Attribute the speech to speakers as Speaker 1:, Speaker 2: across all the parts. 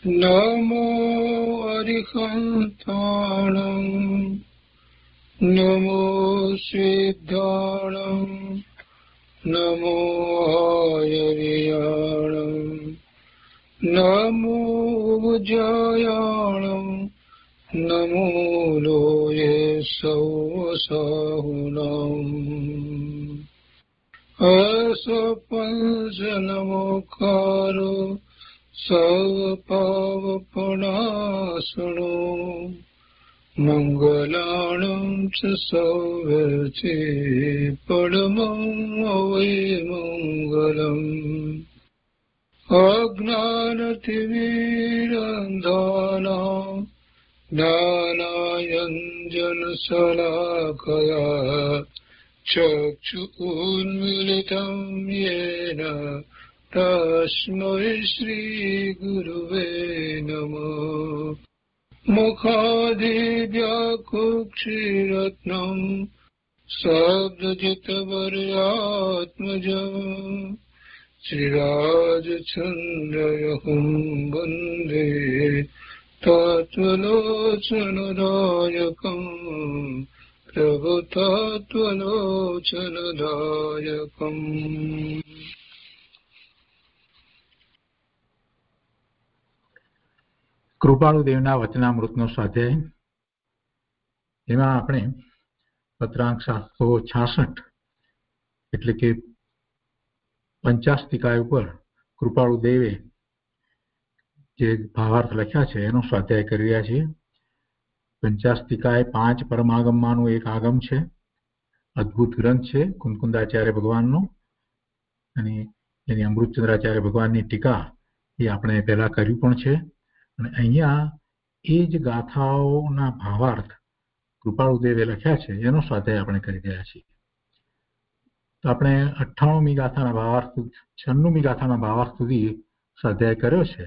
Speaker 1: नमो अरिहन्ताणम् नमो सिद्धाणम् नमो आयर्याणम् नमो उज्जयाणम् नमो लोये सौसाहुनम् असपञ्चनमोकारो सर्वपावपणासनो मङ्गलाणं च सौवर्ते परमं वै मङ्गलम् अज्ञानतिमिरन्धानां ज्ञानाञ्जनशलाकया चक्षुरुन्मीलितं येन तस्मै श्रीगुरुवे नमः मुखादिव्याकुक्षिरत्नम् शब्दजितवर्यात्मजम् श्रीराजचन्द्रयहुं वन्दे तत्त्वलोचनदायकम् प्रभुतत्त्वलोचनदायकम्।
Speaker 2: કૃપાળુદેવના વચનામૃતનો સ્વાધ્યાય. એમાં આપણે પત્રાંક 766 એટલે કે પંચાસ્તિકાય ઉપર કૃપાળુદેવે જે ભાવાર્થ લખ્યા છે એનો સ્વાધ્યાય કરી રહ્યા છીએ. પંચાસ્તિકાય 5 પરમાગમમાંનું એક આગમ છે. અદ્ભુત ગ્રંથ છે કુંકુંદાચાર્ય ભગવાનનો, અને એની અમૃતચંદ્રાચાર્ય ભગવાનની ટીકા એ આપણે પહેલા કર્યું પણ છે. અને અહીંયા એ જ ગાથાઓના ભાવાર્થ કૃપાળુદેવે લખ્યા છે એનો સ્વાધ્યાય આપણે કરી રહ્યા છીએ. તો આપણે 98મી ગાથાના ભાવાર્થ 96મી ગાથાના ભાવાર્થ સુધી સ્વાધ્યાય કર્યો છે.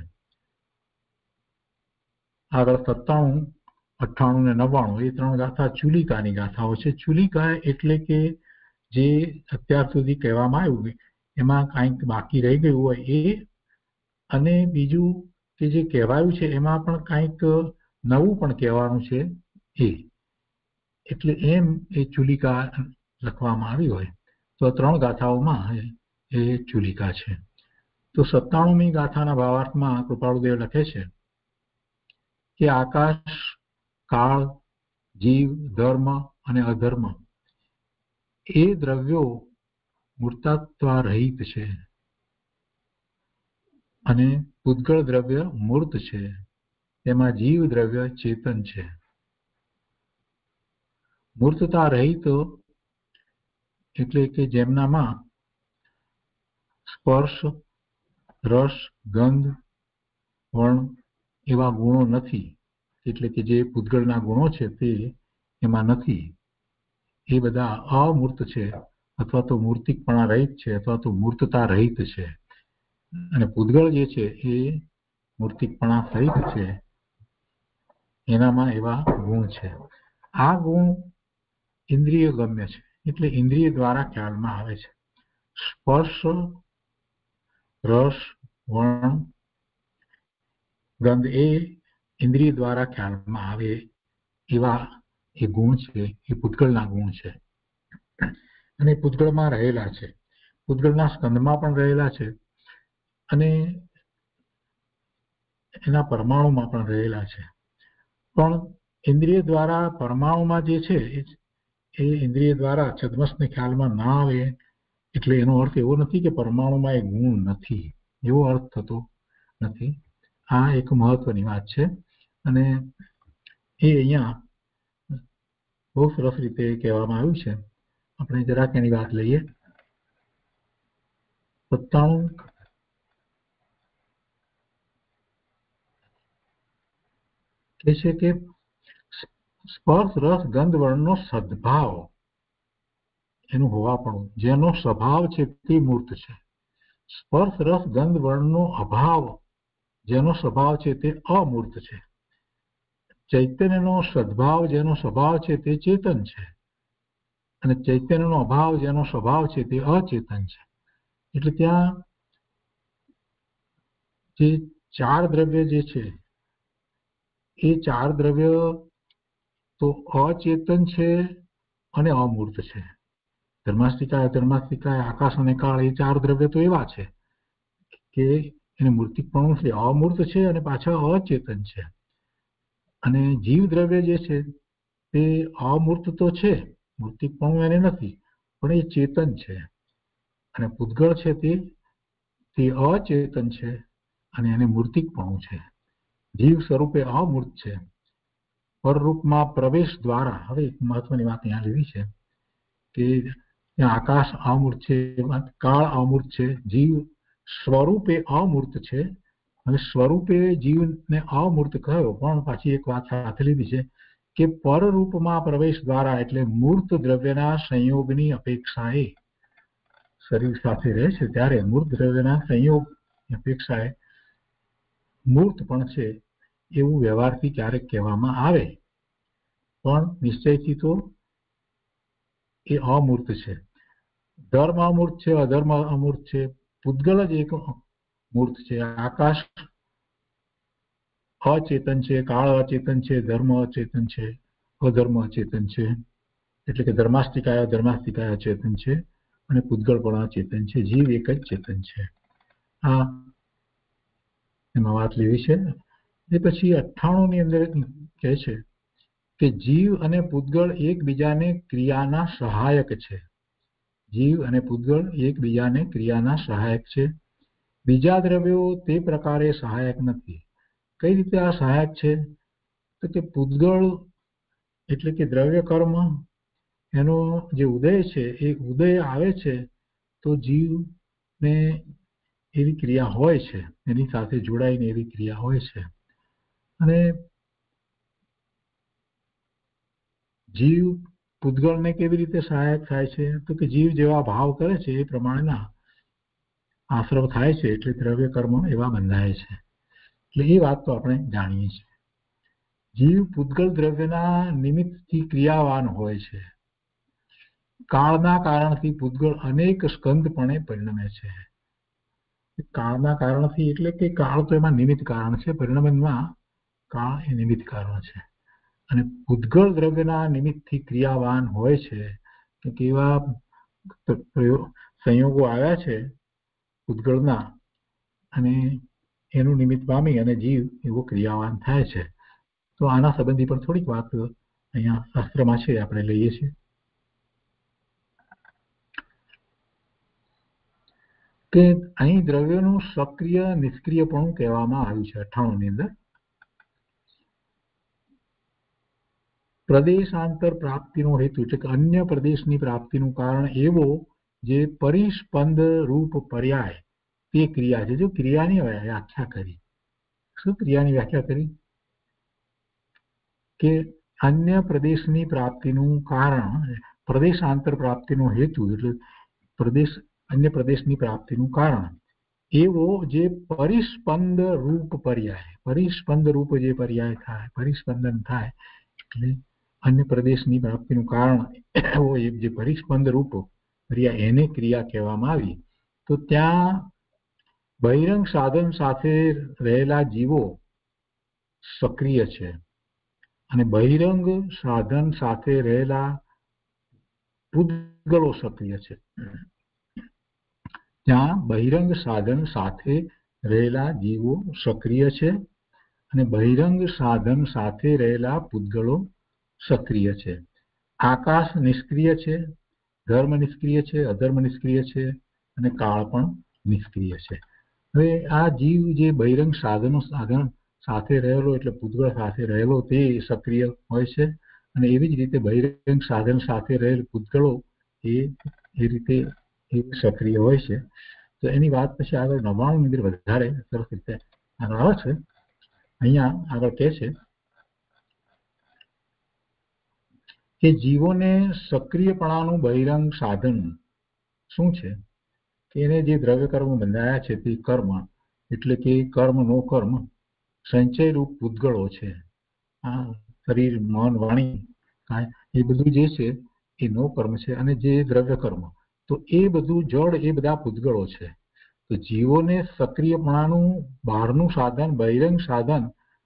Speaker 2: આગળ 97, 98 ને 99 એ 3 ગાથા ચુલિકાની ગાથાઓ છે. ચુલિકા એટલે કે જે અત્યાર સુધી કહેવામાં આવ્યું એમાં કાંઈક બાકી રહી ગયું હોય એ, અને બીજું કે જે કહેવાયું છે એમાં પણ કાંઈક નવું પણ કહેવાનું છે એ, એટલે એમ એ ચુલિકા લખવામાં આવી હોય. તો 3 ગાથાઓમાં એ ચુલિકા છે. તો 97મી ગાથાના ભાવાર્થમાં કૃપાળુદેવ લખે છે કે આકાશ, કાળ, જીવ, ધર્મ અને અધર્મ એ દ્રવ્યો મૂર્તત્વારહિત છે અને પૂતગળ દ્રવ્ય મૂર્ત છે. તેમાં જીવ દ્રવ્ય ચેતન છે. મૂર્તતા રહિત એટલે કે જેમનામાં સ્પર્શ, રસ, ગંધ, વર્ણ એવા ગુણો નથી, એટલે કે જે પૂતગળના ગુણો છે તે એમાં નથી, એ બધા અમૂર્ત છે અથવા તો મૂર્તિકપણા રહિત છે અથવા તો મૂર્તતા રહિત છે. અને પૂતગળ જે છે એ મૂર્તિકપણા સહિત છે, એનામાં એવા ગુણ છે. આ ગુણ ઇન્દ્રિય ગમ્ય છે, એટલે ઇન્દ્રિય દ્વારા ખ્યાલમાં આવે છે. સ્પર્શ, રસ, વર્ણ, ગંધ એ ઇન્દ્રિય દ્વારા ખ્યાલમાં આવે એવા એ ગુણ છે, એ પૂતગળના ગુણ છે. અને પૂતગળમાં રહેલા છે, પૂતગળના સ્કંદમાં પણ રહેલા છે અને એના પરમાણુમાં પણ રહેલા છે. પણ ઇન્દ્રિય દ્વારા પરમાણુમાં જે છે એ ઇન્દ્રિય દ્વારા છદ્મસને ખ્યાલમાં ના આવે, એટલે એનો અર્થ એવો નથી કે પરમાણુમાં એ ગુણ નથી, એવો અર્થ થતો નથી. આ એક મહત્વની વાત છે અને એ અહીંયા બહુ સરસ રીતે કહેવામાં આવ્યું છે. આપણે જરાક એની વાત લઈએ. 97 કહે છે કે સ્પર્શ, રસ, ગંધ, વર્ણનો સદભાવ એનું હોવાપણું, જેનો સ્વભાવ છે તે મૂર્ત છે. સ્પર્શ, રસ, ગંધ, વર્ણનો અભાવ જેનો સ્વભાવ છે તે અમૂર્ત છે. ચૈતન્યનો સદભાવ જેનો સ્વભાવ છે તે ચેતન છે, અને ચૈતન્યનો અભાવ જેનો સ્વભાવ છે તે અચેતન છે. એટલે ત્યાં જે ચાર દ્રવ્ય જે છે એ ચાર દ્રવ્ય તો અચેતન છે અને અમૂર્ત છે. ધર્માસ્તિકાય આકાશ અને કાળ એ ચાર દ્રવ્ય તો એવા છે કે એને મૂર્તિકપણું છે, અમૂર્ત છે અને પાછા અચેતન છે. અને જીવ દ્રવ્ય જે છે તે અમૂર્ત તો છે, મૂર્તિકપણું એને નથી, પણ એ ચેતન છે. અને પૂતગળ છે તે અચેતન છે અને એને મૂર્તિકપણું છે. જીવ સ્વરૂપે અમૂર્ત છે. પરરૂપમાં પ્રવેશ દ્વારા, હવે એક મહત્વની વાત અહીંયા લેવી છે કે આકાશ અમૂર્ત છે, કાળ અમૂર્ત છે, જીવ સ્વરૂપે અમૂર્ત છે. હવે સ્વરૂપે જીવને અમૂર્ત કહ્યો, પણ પાછી એક વાત સાથે લીધી છે કે પરરૂપમાં પ્રવેશ દ્વારા, એટલે મૂર્ત દ્રવ્યના સંયોગની અપેક્ષાએ શરીર સાથે રહે છે ત્યારે મૂર્ત દ્રવ્યના સંયોગ અપેક્ષાએ મૂર્ત પણ છે એવું વ્યવહારથી ક્યારેક કહેવામાં આવે, પણ નિશ્ચયથી તો એ અમૂર્ત છે. ધર્મ અમૂર્ત છે, અધર્મ અમૂર્ત છે, પૂતગલ જ એક મૂર્ત છે. આકાશ અચેતન છે, કાળ અચેતન છે, ધર્મ અચેતન છે, અધર્મ અચેતન છે. એટલે કે ધર્માસ્તિકાય અચેતન છે અને પૂતગળ પણ અચેતન છે. જીવ એક જ ચેતન છે. આ એમાં વાત લેવી છે. એ પછી 98 ની અંદર કહે છે કે જીવ અને પૂતગળ એકબીજાને ક્રિયાના સહાયક છે. જીવ અને પૂતગળ એકબીજાને ક્રિયાના સહાયક છે. બીજા દ્રવ્યો તે પ્રકારે સહાયક નથી. કઈ રીતે આ સહાયક છે? તો કે પૂતગળ એટલે કે દ્રવ્ય કર્મ, એનો જે ઉદય છે એ ઉદય આવે છે તો જીવને એવી ક્રિયા હોય છે, એની સાથે જોડાઈને એવી ક્રિયા હોય છે. અને જીવ પૂતગળને કેવી રીતે સહાયક થાય છે? તો કે જીવ જેવા ભાવ કરે છે એ પ્રમાણેના આશ્રવ થાય છે, એટલે દ્રવ્ય કર્મ એવા બંધાય છે. એટલે એ વાત તો આપણે જાણીએ છીએ. જીવ પૂતગળ દ્રવ્યના નિમિત્તથી ક્રિયાવાન હોય છે. કાળના કારણથી પૂતગળ અનેક સ્કંદપણે પરિણમે છે. કાળના કારણથી એટલે કે કાળ તો એમાં નિમિત્ત કારણ છે, પરિણમનમાં કાળ એ નિમિત્ત કારણ છે. અને પૂતગળ દ્રવ્યના નિમિત્તથી ક્રિયાવાન હોય છે કે એવા સંયોગો આવ્યા છે પૂતગળના, અને એનું નિમિત્ત પામી અને જીવ એવો ક્રિયાવાન થાય છે. તો આના સંબંધી પણ થોડીક વાત અહીંયા શાસ્ત્રમાં છે, આપણે લઈએ છીએ કે અહીં દ્રવ્યનું સક્રિય નિષ્ક્રિયપણું કહેવામાં આવ્યું છે 98 ની અંદર. પ્રદેશાંતર પ્રાપ્તિનો હેતુ એટલે કે અન્ય પ્રદેશની પ્રાપ્તિનું કારણ એવો જે પરિસ્પંદ રૂપ પર્યાય તે ક્રિયા છે. જો ક્રિયાની વ્યાખ્યા કરી, શું ક્રિયાની વ્યાખ્યા કરી? કે અન્ય પ્રદેશની પ્રાપ્તિનું કારણ, પ્રદેશાંતર પ્રાપ્તિનો હેતુ એટલે અન્ય પ્રદેશની પ્રાપ્તિનું કારણ એવો જે પરિસ્પંદ રૂપ પર્યાય, પરિસ્પંદ રૂપ જે પર્યાય થાય, પરિસ્પંદન થાય એટલે અન્ય પ્રદેશની પ્રાપ્તિનું કારણ એવો જે પરિસ્પંદ રૂપ પર્યાય, એને ક્રિયા કહેવામાં આવી. તો ત્યાં બહિરંગ સાધન સાથે રહેલા જીવો સક્રિય છે અને બહિરંગ સાધન સાથે રહેલા પૂતગળો સક્રિય છે. ત્યાં બહિરંગ સાધન સાથે રહેલા જીવો સક્રિય છે અને બહિરંગ સાધન સાથે રહેલા પૂતગળો સક્રિય છે. આકાશ નિષ્ક્રિય છે, ધર્મ નિષ્ક્રિય છે, અધર્મ નિષ્ક્રિય છે અને કાળ પણ નિષ્ક્રિય છે. હવે આ જીવ જે બહિરંગ સાધન સાથે રહેલો એટલે પૂતગળ સાથે રહેલો તે સક્રિય હોય છે, અને એવી જ રીતે બહિરંગ સાધન સાથે રહેલ પૂતગળો એ રીતે સક્રિય હોય છે. તો એની વાત પછી આગળ 99 ની અંદર વધારે સરસ રીતે આગળ આવે છે. અહીંયા આગળ કહે છે કે જીવોને સક્રિયપણાનું બહિરંગ સાધન શું છે? કે એને જે દ્રવ્ય કર્મ બંધાયા છે તે કર્મ એટલે કે કર્મ નો કર્મ સંચય રૂપ પૂતગળો છે. આ શરીર, મન, વાણી એ બધું જે છે એ નો કર્મ છે. અને જે દ્રવ્ય કર્મ તો એ બધું જળ, એ બધા પૂતગળો છે. તો જીવોને સક્રિયપણાનું બહારનું સાધન, બહિરંગ સાધન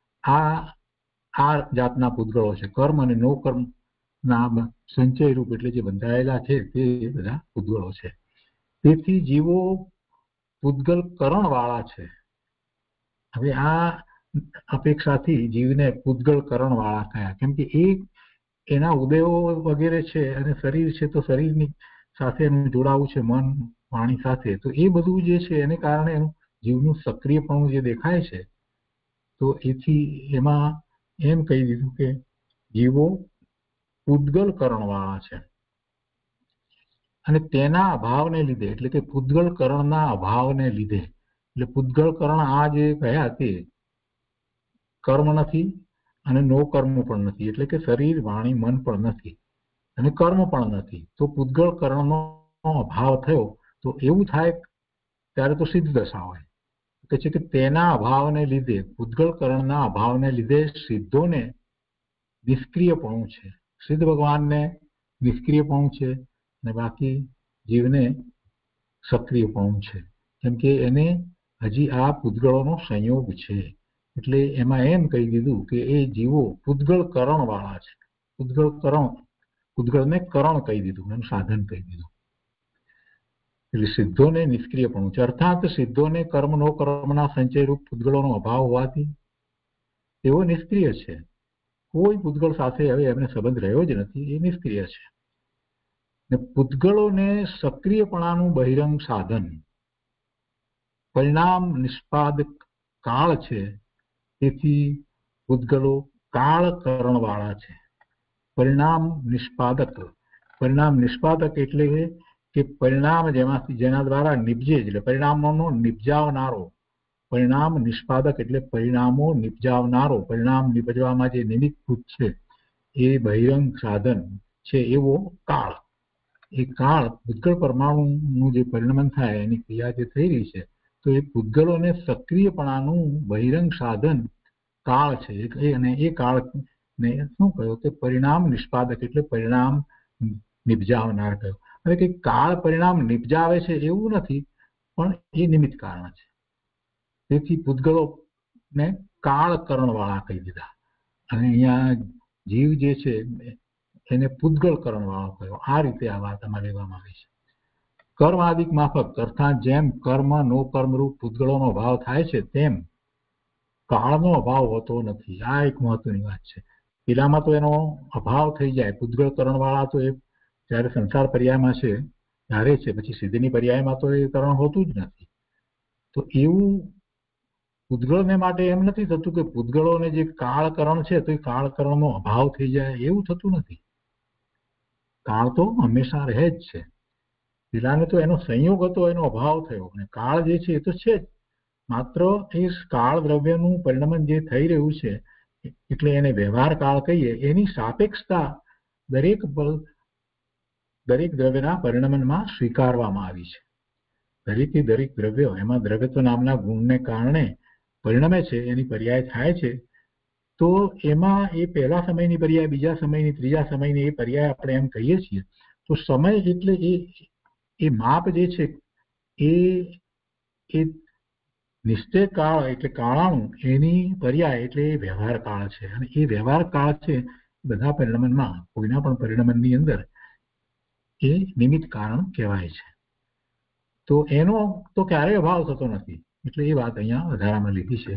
Speaker 2: આ જાતના પૂતગળો છે. કર્મ અને નો કર્મ ના સંચય રૂપ એટલે જે બંધાયેલા છે તે બધા પૂતગળો છે. તેથી જીવો પૂતગલ કરણ વાળા છે. હવે આ અપેક્ષાથી જીવને પૂતગલ કરણ વાળા કયા, કેમ કે એના ઉદયો વગેરે છે અને શરીર છે, તો શરીરની સાથે એનું જોડાવું છે મન વાણી સાથે. તો એ બધું જે છે એને કારણે એનું જીવનું સક્રિયપણું જે દેખાય છે, તો એથી એમાં એમ કહી દીધું કે જીવો પૂતગલ કરણ વાળા છે. અને તેના અભાવને લીધે, એટલે કે પૂતગલ કરણના અભાવને લીધે, એટલે પૂતગલ કરણ આ જે કહ્યા તે કર્મ નથી અને નો કર્મ પણ નથી, એટલે કે શરીર વાણી મન પણ નથી અને કર્મ પણ નથી. તો પૂતગલ કરણનો અભાવ થયો તો એવું થાય ત્યારે તો સિદ્ધ દશા હોય. કે છે કે તેના અભાવને લીધે, પૂતગલ કરણના અભાવને લીધે સિદ્ધોને નિષ્ક્રિયપણું છે. સિદ્ધ ભગવાનને નિષ્ક્રિયપણું છે અને બાકી જીવને સક્રિયપણું છે, કેમ કે એને હજી આ પૂતગળોનો સંયોગ છે. એટલે એમાં એમ કહી દીધું કે એ જીવો પૂતગલ કરણ વાળા છે. પૂતગળને કરણ કહી દીધું, એનું સાધન કહી દીધું. એટલે સિદ્ધોને નિષ્ક્રિયપણું છે, અર્થાત સિદ્ધોને કર્મ નો કર્મના સંચય રૂપ પૂતગળોનો અભાવ હોવાથી તેઓ નિષ્ક્રિય છે. કોઈ પૂતગળ સાથે હવે એમને સંબંધ રહ્યો જ નથી, એ નિષ્ક્રિય છે. ને પૂતગળોને સક્રિયપણાનું બહિરંગ સાધન પરિણામ નિષ્પાદક કાળ છે. તેથી પૂતગળો કાળ કરણ વાળા છે. પરિણામ નિષ્પાદક એટલે કે પરિણામ જેના દ્વારા નિપજે, એટલે પરિણામોનો નિપજાવનારો. પરિણામ નિષ્પાદક એટલે પરિણામો નિપજાવનારો, પરિણામ નિપજવામાં જે નિમિત્તભૂત છે એ બહિરંગ સાધન છે એવો કાળ. એ કાળ પૂતગળ પરમાણુનું જે પરિણમન થાય એની ક્રિયા જે થઈ રહી છે, તો એ પૂતગળોને સક્રિયપણાનું બહિરંગ સાધન કાળ છે. અને એ કાળને શું કહ્યું કે પરિણામ નિષ્પાદક એટલે પરિણામ નિપજાવનાર કહ્યું. હવે કે કાળ પરિણામ નિપજાવે છે એવું નથી, પણ એ નિમિત્ત કારણ છે. તેથી પૂતગળોને કાળ કરણ વાળા કહી દીધા. અને અહીંયા જીવ જે છે એને પૂતગલ કરણ વાળો કહ્યો. આ રીતે આ વાત આમાં લેવામાં આવી છે. કર્મ આદિક માફક, અર્થાત જેમ કર્મ નો કર્મરૂપ પૂતગળોનો અભાવ થાય છે તેમ કાળનો અભાવ હોતો નથી. આ એક મહત્વની વાત છે. પેલામાં તો એનો અભાવ થઈ જાય. પૂતગળ કરણ વાળા તો એ જયારે સંસાર પર્યાયમાં છે ત્યારે છે, પછી સિદ્ધની પર્યાયમાં તો એ કરણ હોતું જ નથી. તો એવું પૂતગળને માટે એમ નથી થતું કે પૂતગળોને જે કાળકરણ છે તો એ કાળકરણનો અભાવ થઈ જાય, એવું થતું નથી. કાળ તો હંમેશા રહે જ છે. પેલાને તો એનો સંયોગ હતો, એનો અભાવ થયો, અને કાળ જે છે એ તો છે જ. માત્ર એ કાળ દ્રવ્યનું પરિણમન જે થઈ રહ્યું છે, એટલે એને વ્યવહાર કાળ કહીએ, એની સાપેક્ષતા દરેક દ્રવ્યના પરિણમનમાં સ્વીકારવામાં આવી છે. દરેકે દરેક દ્રવ્ય, એમાં દ્રવ્યત્વ નામના ગુણને કારણે પરિણમે છે, એની પર્યાય થાય છે. તો એમાં એ પહેલા સમયની પર્યાય, બીજા સમયની, ત્રીજા સમયની એ પર્યાય આપણે એમ કહીએ છીએ. તો સમય એટલે એ માપ જે છે એ નિશ્ચય કાળ એટલે કાળાણું, એની પર્યાય એટલે એ વ્યવહાર કાળ છે. અને એ વ્યવહાર કાળ છે બધા પરિણમનમાં, કોઈના પણ પરિણમનની અંદર એ નિમિત્ત કારણ કહેવાય છે. તો એનો તો ક્યારેય અભાવ થતો નથી. એટલે એ વાત અહીંયા વધારામાં લીધી છે.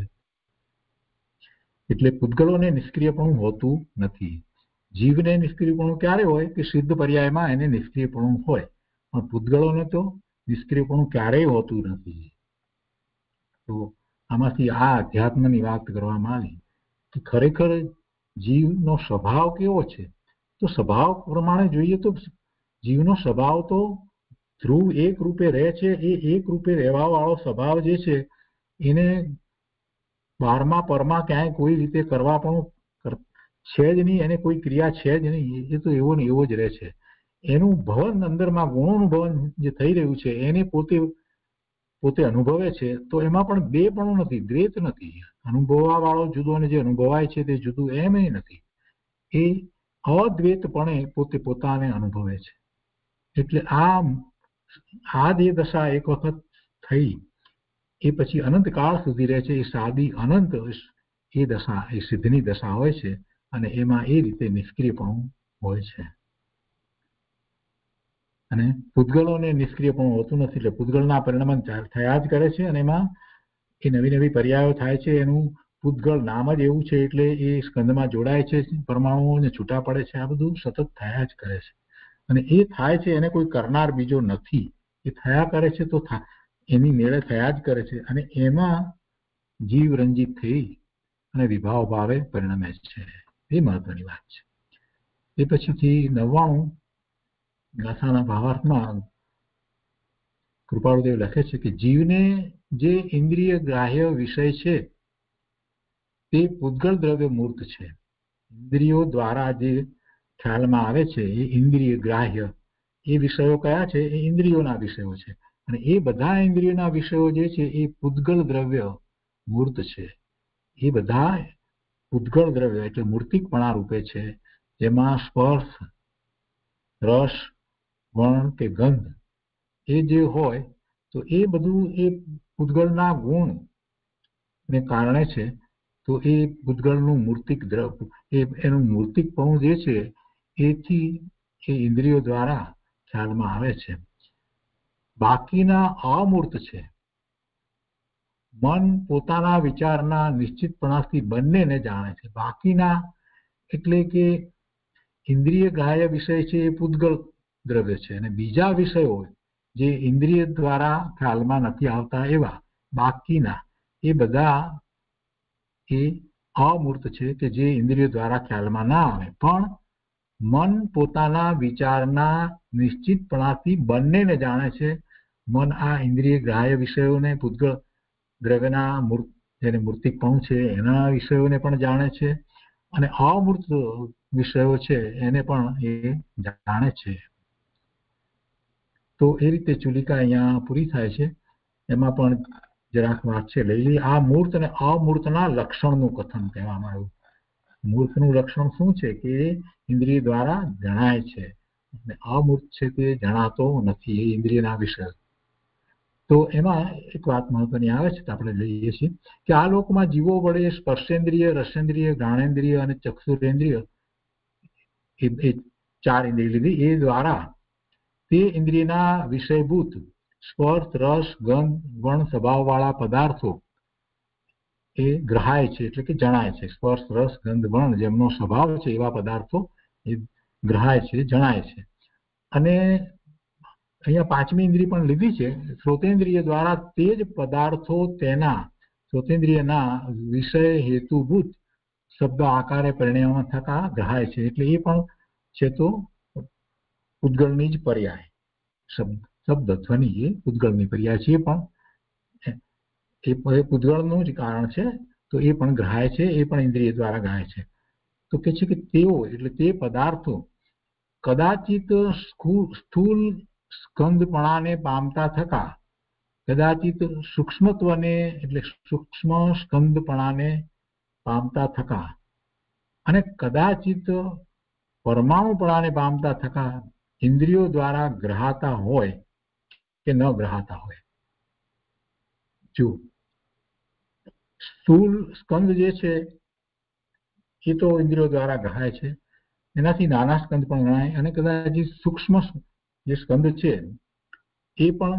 Speaker 2: એટલે પૂતગળોને નિષ્ક્રિયપણું હોતું નથી. જીવને નિષ્ક્રિયપણું ક્યારે હોય કે સિદ્ધ પર્યાયમાં એને નિષ્ક્રિયપણું હોય, પણ પૂતગળોને તો નિષ્ક્રિયપણું ક્યારેય હોતું નથી. તો આમાંથી આ અધ્યાત્મની વાત કરવામાં આવી કે ખરેખર જીવનો સ્વભાવ કેવો છે. તો સ્વભાવ પ્રમાણે જોઈએ તો જીવનો સ્વભાવ તો ધ્રુવ એક રૂપે રહે છે. એ એક રૂપે રહેવા વાળો સ્વભાવ જે છે એને બહારમાં પરમાં ક્યાંય કોઈ રીતે કરવા પણ છે જ નહીં, એને કોઈ ક્રિયા છે જ નહીં. એ તો એવો ને એવો જ રહે છે. એનું ભવન અંદરમાં ગુણોનું ભવન જે થઈ રહ્યું છે એને પોતે અનુભવે છે. તો એમાં પણ બે પણ નથી, દ્વૈત નથી. અનુભવવા વાળો જુદો અને જે અનુભવાય છે તે જુદું, એમ નથી. એ અદ્વૈતપણે પોતે પોતાને અનુભવે છે. એટલે આ જે દશા એક વખત થઈ એ પછી અનંતકાળ સુધી રહે છે. એ સાદી અનંત એ દશા, એ સિદ્ધની દશા હોય છે, અને એમાં એ રીતે નિષ્ક્રિયપણું હોય છે. અને પૂતગલોને નિષ્ક્રિયપણું હોતું નથી, એટલે પૂતગલના પરિણામ થયા જ કરે છે, અને એમાં એ નવી નવી પર્યાયો થાય છે. એનું પૂતગલ નામ જ એવું છે, એટલે એ સ્કંદમાં જોડાય છે, પરમાણુઓને છૂટા પડે છે. આ બધું સતત થયા જ કરે છે, અને એ થાય છે એને કોઈ કરનાર બીજો નથી. એ થયા કરે છે તો એની મેળે થયા જ કરે છે, અને એમાં જીવ રંજિત થઈ અને વિભાવ ભાવે પરિણમે છે. એ મહત્વની વાત છે. એ પછીથી 99 ગાથાના ભાવાર્થમાં કૃપાળુદેવ લખે છે કે જીવને જે ઇન્દ્રિય ગ્રાહ્ય વિષય છે તે પૂતગલ દ્રવ્ય મૂર્ત છે. ઇન્દ્રિયો દ્વારા જે ખ્યાલમાં આવે છે એ ઇન્દ્રિય ગ્રાહ્ય, એ વિષયો કયા છે? એ ઇન્દ્રિયોના વિષયો છે, અને એ બધા ઇન્દ્રિયોના વિષયો જે છે એ પૂતગલ દ્રવ્ય મૂર્ત છે. એ બધા પૂતગલ દ્રવ્ય એટલે મૂર્તિકપણા રૂપે છે, જેમાં સ્પર્શ, રસ, વર્ણ કે ગંધ એ જે હોય તો એ બધું એ પૂતગલના ગુણ ને કારણે છે. તો એ પૂતગલનું મૂર્તિક દ્રવ્ય, એનું મૂર્તિકપણું જે છે એથી એ ઇન્દ્રિયો દ્વારા ખ્યાલમાં આવે છે. બાકીના અમૂર્ત છે. મન પોતાના વિચારના નિશ્ચિતપણાથી બંનેને જાણે છે. બાકીના એટલે કે ઇન્દ્રિય ગ્રાહ્ય વિષય છે એ પૂતગલ દ્રવ્ય છે, અને બીજા વિષયો જે ઇન્દ્રિય દ્વારા ખ્યાલમાં નથી આવતા એવા બાકીના એ બધા એ અમૂર્ત છે, કે જે ઇન્દ્રિય દ્વારા ખ્યાલમાં ના આવે, પણ મન પોતાના વિચારના નિશ્ચિતપણાથી બંનેને જાણે છે. મન આ ઇન્દ્રિય ગ્રાહ્ય વિષયોને, પૂતગલ દ્રવ્યના જેને મૂર્તિકપણું છે એના વિષયોને પણ જાણે છે, અને અમૂર્ત વિષયો છે એને પણ એ જાણે છે. તો એ રીતે ચુલિકા અહીંયા પૂરી થાય છે. એમાં પણ જરાક વાત છે લઈ લઈએ. આ મૂર્ત અને અમૂર્તના લક્ષણનું કથન કહેવામાં આવ્યું. મૂર્તનું લક્ષણ શું છે? કે ઇન્દ્રિય દ્વારા જણાય છે, અને અમૂર્ત છે તે જણાતો નથી, એ ઇન્દ્રિયના વિષય. તો એમાં એક વાત મહત્વની આવે છે, આપણે લઈએ છીએ કે આ લોકમાં જીવો વડે સ્પર્શેન્દ્રિય, રસેન્દ્રિય, ઘ્રાણેન્દ્રિય અને ચક્ષુરેન્દ્રિય, એ 4 ઇન્દ્રિય લીધી, એ દ્વારા તે ઇન્દ્રિયના વિષયભૂત સ્પર્શ, રસ, ગંધ, વર્ણ સ્વભાવવાળા પદાર્થો એ ગ્રહાય છે, એટલે કે જણાય છે. સ્પર્શ, રસ, ગંધ, વર્ણ જેમનો સ્વભાવ છે એવા પદાર્થો એ ગ્રહાય છે, જણાય છે. અને અહીંયા 5મી ઇન્દ્રિય પણ લીધી છે. શ્રોતેન્દ્રિય દ્વારા તે જ પદાર્થો તેના શ્રોતેન્દ્રિયના વિષય હેતુભૂત શબ્દ આકારે પરિણ્યામ થતા ગ્રહાય છે, એટલે એ પણ છે તો પૂતગલની જ પર્યાય. શબ્દ ધ્વનિ એ પૂતગલની પર્યાય છે, એ પૂતગલનું જ કારણ છે, તો એ પણ ગ્રહાય છે, એ પણ ઇન્દ્રિય દ્વારા ગ્રહાય છે. તો કે છે કે તેઓ એટલે તે પદાર્થો કદાચિત સ્થૂલ સ્કંદપણાને પામતા થતા, કદાચિત સૂક્ષ્મત્વને એટલે સૂક્ષ્મ સ્કંદપણાને પામતા થતા, અને કદાચિત પરમાણુપણાને પામતા થતા ઇન્દ્રિયો દ્વારા ગ્રહાતા હોય કે ન ગ્રહાતા હોય. જો સ્થૂલ સ્કંદ જે છે એ તો ઇન્દ્રિયો દ્વારા ગ્રહાય છે, એનાથી નાના સ્કંદ પણ ગણાય, અને કદાચ સૂક્ષ્મ જે સ્કંદ છે એ પણ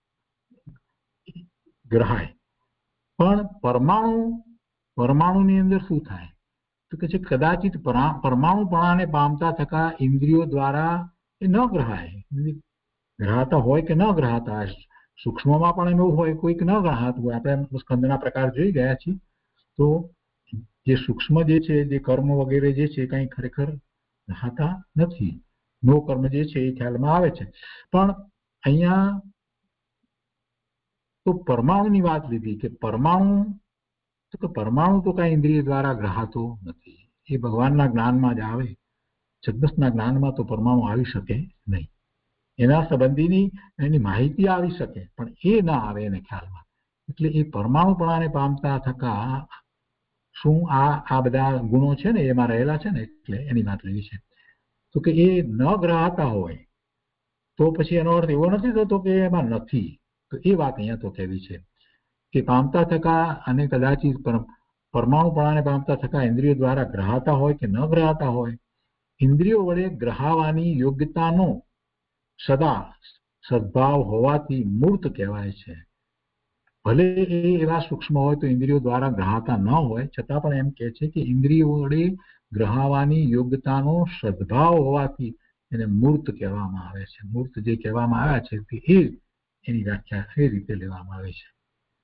Speaker 2: ગ્રહાય. પણ પરમાણુની અંદર શું થાય? તો કે છે કદાચિત પરમાણુપણાને પામતા થતા ઇન્દ્રિયો દ્વારા એ ન ગ્રહાય. ગ્રહાતા હોય કે ન ગ્રહાતા, સૂક્ષ્મમાં પણ એવું હોય, કોઈક ન ગ્રહાતું હોય. આપણે સ્કંદના પ્રકાર જોઈ ગયા છીએ. તો જે સૂક્ષ્મ જે છે, જે કર્મ વગેરે જે છે, કંઈ ખરેખર ગ્રહાતા નથી. નો કર્મ જે છે એ ખ્યાલમાં આવે છે. પણ અહીંયા તો પરમાણુની વાત લીધી કે પરમાણુ તો કઈ ઇન્દ્રિય દ્વારા ગ્રહાતો નથી. એ ભગવાનના જ્ઞાનમાં જ આવે. છદ્મસના જ્ઞાનમાં તો પરમાણુ આવી શકે નહીં. એના સંબંધીની એની માહિતી આવી શકે, પણ એ ના આવે એને ખ્યાલમાં. એટલે એ પરમાણુપણાને પામતા થતા શું આ બધા ગુણો છે ને એમાં રહેલા છે ને, એટલે એની વાત લેવી છે. તો કે એ ન ગ્રહાતા હોય તો પછી એનો અર્થ એવો નથી થતો કે એમાં નથી. તો એ વાત અહીંયા તો કહેવી છે કે પામતા થકા અને કદાચિત પરમાણુપણાને પામતા થકા ઇન્દ્રિયો દ્વારા ગ્રહાતા હોય કે ન ગ્રહાતા હોય, ઇન્દ્રિયો વડે ગ્રહાવાની યોગ્યતાનો સદા સદભાવ હોવાથી મૂર્ત કહેવાય છે. ભલે એ એવા સૂક્ષ્મ હોય તો ઇન્દ્રિયો દ્વારા ગ્રહાતા ન હોય, છતાં પણ એમ કહે છે કે ઇન્દ્રિયો વડે ગ્રહાવાની યોગ્યતાનો સદભાવ હોવાથી એને મૂર્ત કહેવામાં આવે છે. મૂર્ત જે કહેવામાં આવ્યા છે તે એની વ્યાખ્યા એ રીતે લેવામાં આવે છે.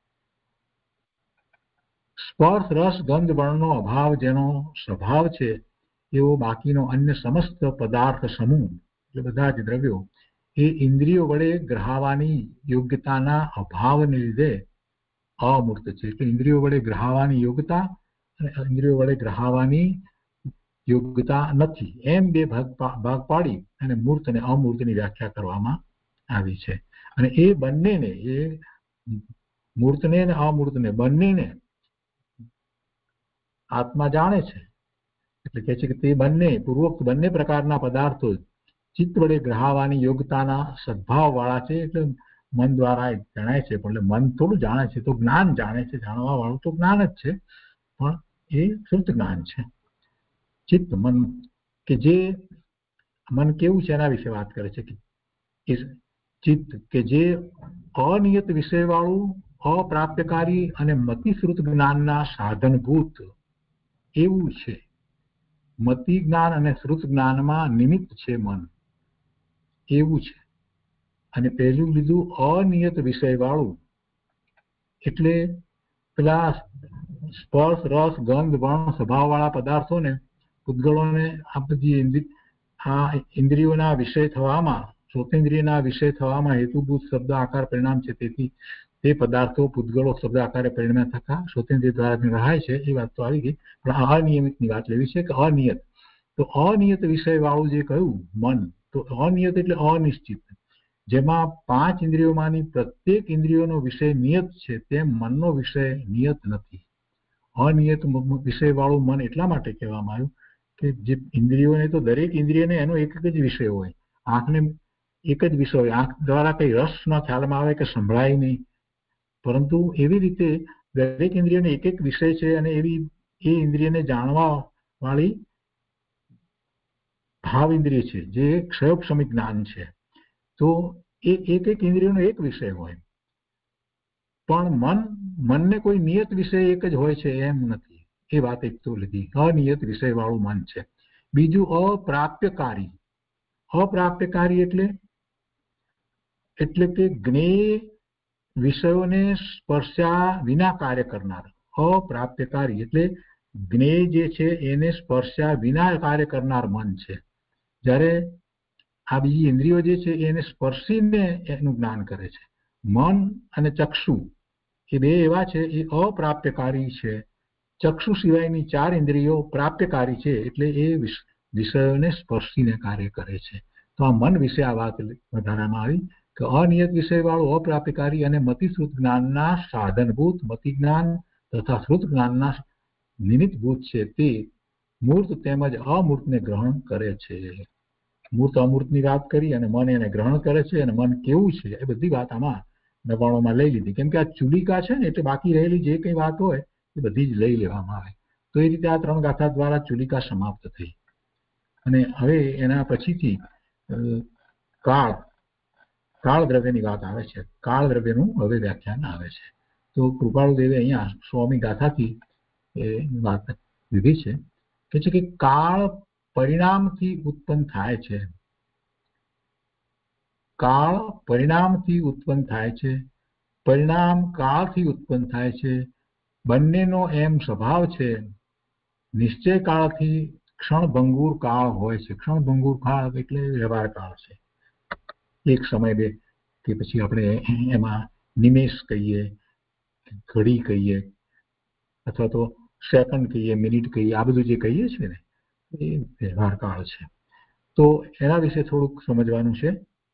Speaker 2: સ્પર્શ રસ ગંધ વર્ણનો અભાવ જેનો સ્વભાવ છે એવો બાકીનો અન્ય સમસ્ત પદાર્થ સમૂહ એટલે બધા જ દ્રવ્યો એ ઇન્દ્રિયો વડે ગ્રહાવાની યોગ્યતાના અભાવને લીધે અમૂર્ત છે. એટલે ઇન્દ્રિયો વડે ગ્રહાવાની યોગ્યતા અને ઇન્દ્રિયો વડે ગ્રહાવાની યોગ્યતા નથી, એમ બે ભાગ પાડી અને મૂર્ત અને અમૂર્તની વ્યાખ્યા કરવામાં આવી છે. અને એ બંનેને, એ મૂર્તને અને અમૂર્તને બંનેને આત્મા જાણે છે. એટલે કહે છે કે તે બંને પૂર્વોક્ત બંને પ્રકારના પદાર્થો ચિત્ત વડે ગ્રહાવાની યોગ્યતાના સદભાવ વાળા છે. એટલે મન દ્વારા જણાય છે, પણ મન થોડું જાણે છે, તો જ્ઞાન જાણે છે. જાણવા વાળું તો જ્ઞાન જ છે, પણ એ શુદ્ધ જ્ઞાન છે. ચિત્ત મન, કે જે મન કેવું છે એના વિશે વાત કરે છે કે ચિત્ત કે જે અનિયત વિષય વાળું, અપ્રાપ્યકારી અને મતિશ્રુત જ્ઞાનના સાધનભૂત એવું છે. મતિ જ્ઞાન અને શ્રુત જ્ઞાનમાં નિમિત્ત છે મન, એવું છે. અને પહેલું લીધું અનિયત વિષય વાળું, એટલે પેલા સ્પર્શ રસ ગંધ વર્ણ સ્વભાવ વાળા પદાર્થોને, પૂતગળોને આ બધી આ ઇન્દ્રિયોના વિષય થવામાં, શ્રોતેન્દ્રિયના વિષય થવામાં હેતુભૂત શબ્દ આકાર પરિણામ છે. તેથી તે પદાર્થો પૂતગળો શબ્દ આકારે પરિણમ્યા થતા શ્રોતેન્દ્રિય દ્વારા ગ્રહાય છે. એ વાત તો આવી ગઈ, પણ અનિયમિતની વાત લેવી છે કે અનિયત. તો અનિયત વિષય વાળું જે કહ્યું મન, તો અનિયત એટલે અનિશ્ચિત, જેમાં પાંચ ઇન્દ્રિયોમાંની પ્રત્યેક ઇન્દ્રિયોનો વિષય નિયત છે, તેમ મનનો વિષય નિયત નથી. અનિયત વિષય વાળું મન એટલા માટે કહેવામાં આવ્યું કે જે ઇન્દ્રિયોને, તો દરેક ઇન્દ્રિયને એનો એક જ વિષય હોય. આંખને એક જ વિષય હોય, આંખ દ્વારા કઈ રસના ખ્યાલમાં આવે કે સંભળાય નહીં, પરંતુ એવી રીતે દરેક ઇન્દ્રિયને એક એક વિષય છે. અને એવી એ ઇન્દ્રિયને જાણવા વાળી ભાવ ઇન્દ્રિય છે, જે ક્ષયોપશમિક જ્ઞાન છે. તો એ એક એક ઇન્દ્રિયનો એક વિષય હોય, પણ મનને કોઈ નિયત વિષય એક જ હોય છે એમ નથી. એ વાત એક તો લીધી, અનિયત વિષય વાળું મન છે. બીજું અપ્રાપ્યકારી. અપ્રાપ્યકારી એટલે કે જ્ઞેય વિષયોને સ્પર્શ્યા વિના કાર્ય કરનાર. અપ્રાપ્યકારી એટલે જ્ઞેય જે છે એને સ્પર્શ્યા વિના કાર્ય કરનાર મન છે. જ્યારે આ બીજી ઇન્દ્રિયો જે છે એને સ્પર્શીને એનું જ્ઞાન કરે છે. મન અને ચક્ષુ એ બે એવા છે, એ અપ્રાપ્યકારી છે. ચક્ષુ સિવાયની ચાર ઇન્દ્રિયો પ્રાપ્યકારી છે, એટલે એ વિષયોને સ્પર્શીને કાર્ય કરે છે. તો આ મન વિશે આ વાત વધારવામાં આવી કે અનિયત વિષય વાળું અપ્રાપ્યકારી અને મતિશ્રુત જ્ઞાનના સાધનભૂત મતિ જ્ઞાન તથા શ્રુત જ્ઞાનના નિમિત્તભૂત છે, તે મૂર્ત તેમજ અમૂર્તને ગ્રહણ કરે છે. મૂર્ત અમૂર્તની વાત કરી અને મન એને ગ્રહણ કરે છે. અને મન કેવું છે એ બધી વાત આમાં નવાણોમાં લઈ લીધી, કેમ કે આ ચુલિકા છે ને, એટલે બાકી રહેલી જે કઈ વાત હોય એ બધી જ લઈ લેવામાં આવે. તો એ રીતે આ ત્રણ ગાથા દ્વારા ચુલિકા સમાપ્ત થઈ. અને હવે એના પછીથી કાળ દ્રવ્યની વાત આવે છે. કાળ દ્રવ્યનું હવે વ્યાખ્યાન આવે છે. તો કૃપાળુ દેવે અહીંયા 100મી ગાથાથી એ વાત લીધી છે. કે છે કે કાળ પરિણામથી ઉત્પન્ન થાય છે. કાળ પરિણામથી ઉત્પન્ન થાય છે, પરિણામ કાળથી ઉત્પન્ન થાય છે. બંનેનો એમ સ્વભાવ છે. નિશ્ચય કાળથી ક્ષણભંગુર કાળ હોય છે. ક્ષણભંગુર કાળ એટલે વ્યવહાર કાળ છે. એક સમય બે કે પછી આપણે એમાં નિમેષ કહીએ, ઘડી કહીએ, અથવા તો સેકન્ડ કહીએ, મિનિટ કહીએ, આ બધું જે કહીએ છીએ ને એ વ્યવહાર કાળ છે. તો એના વિશે થોડુંક સમજવાનું છે.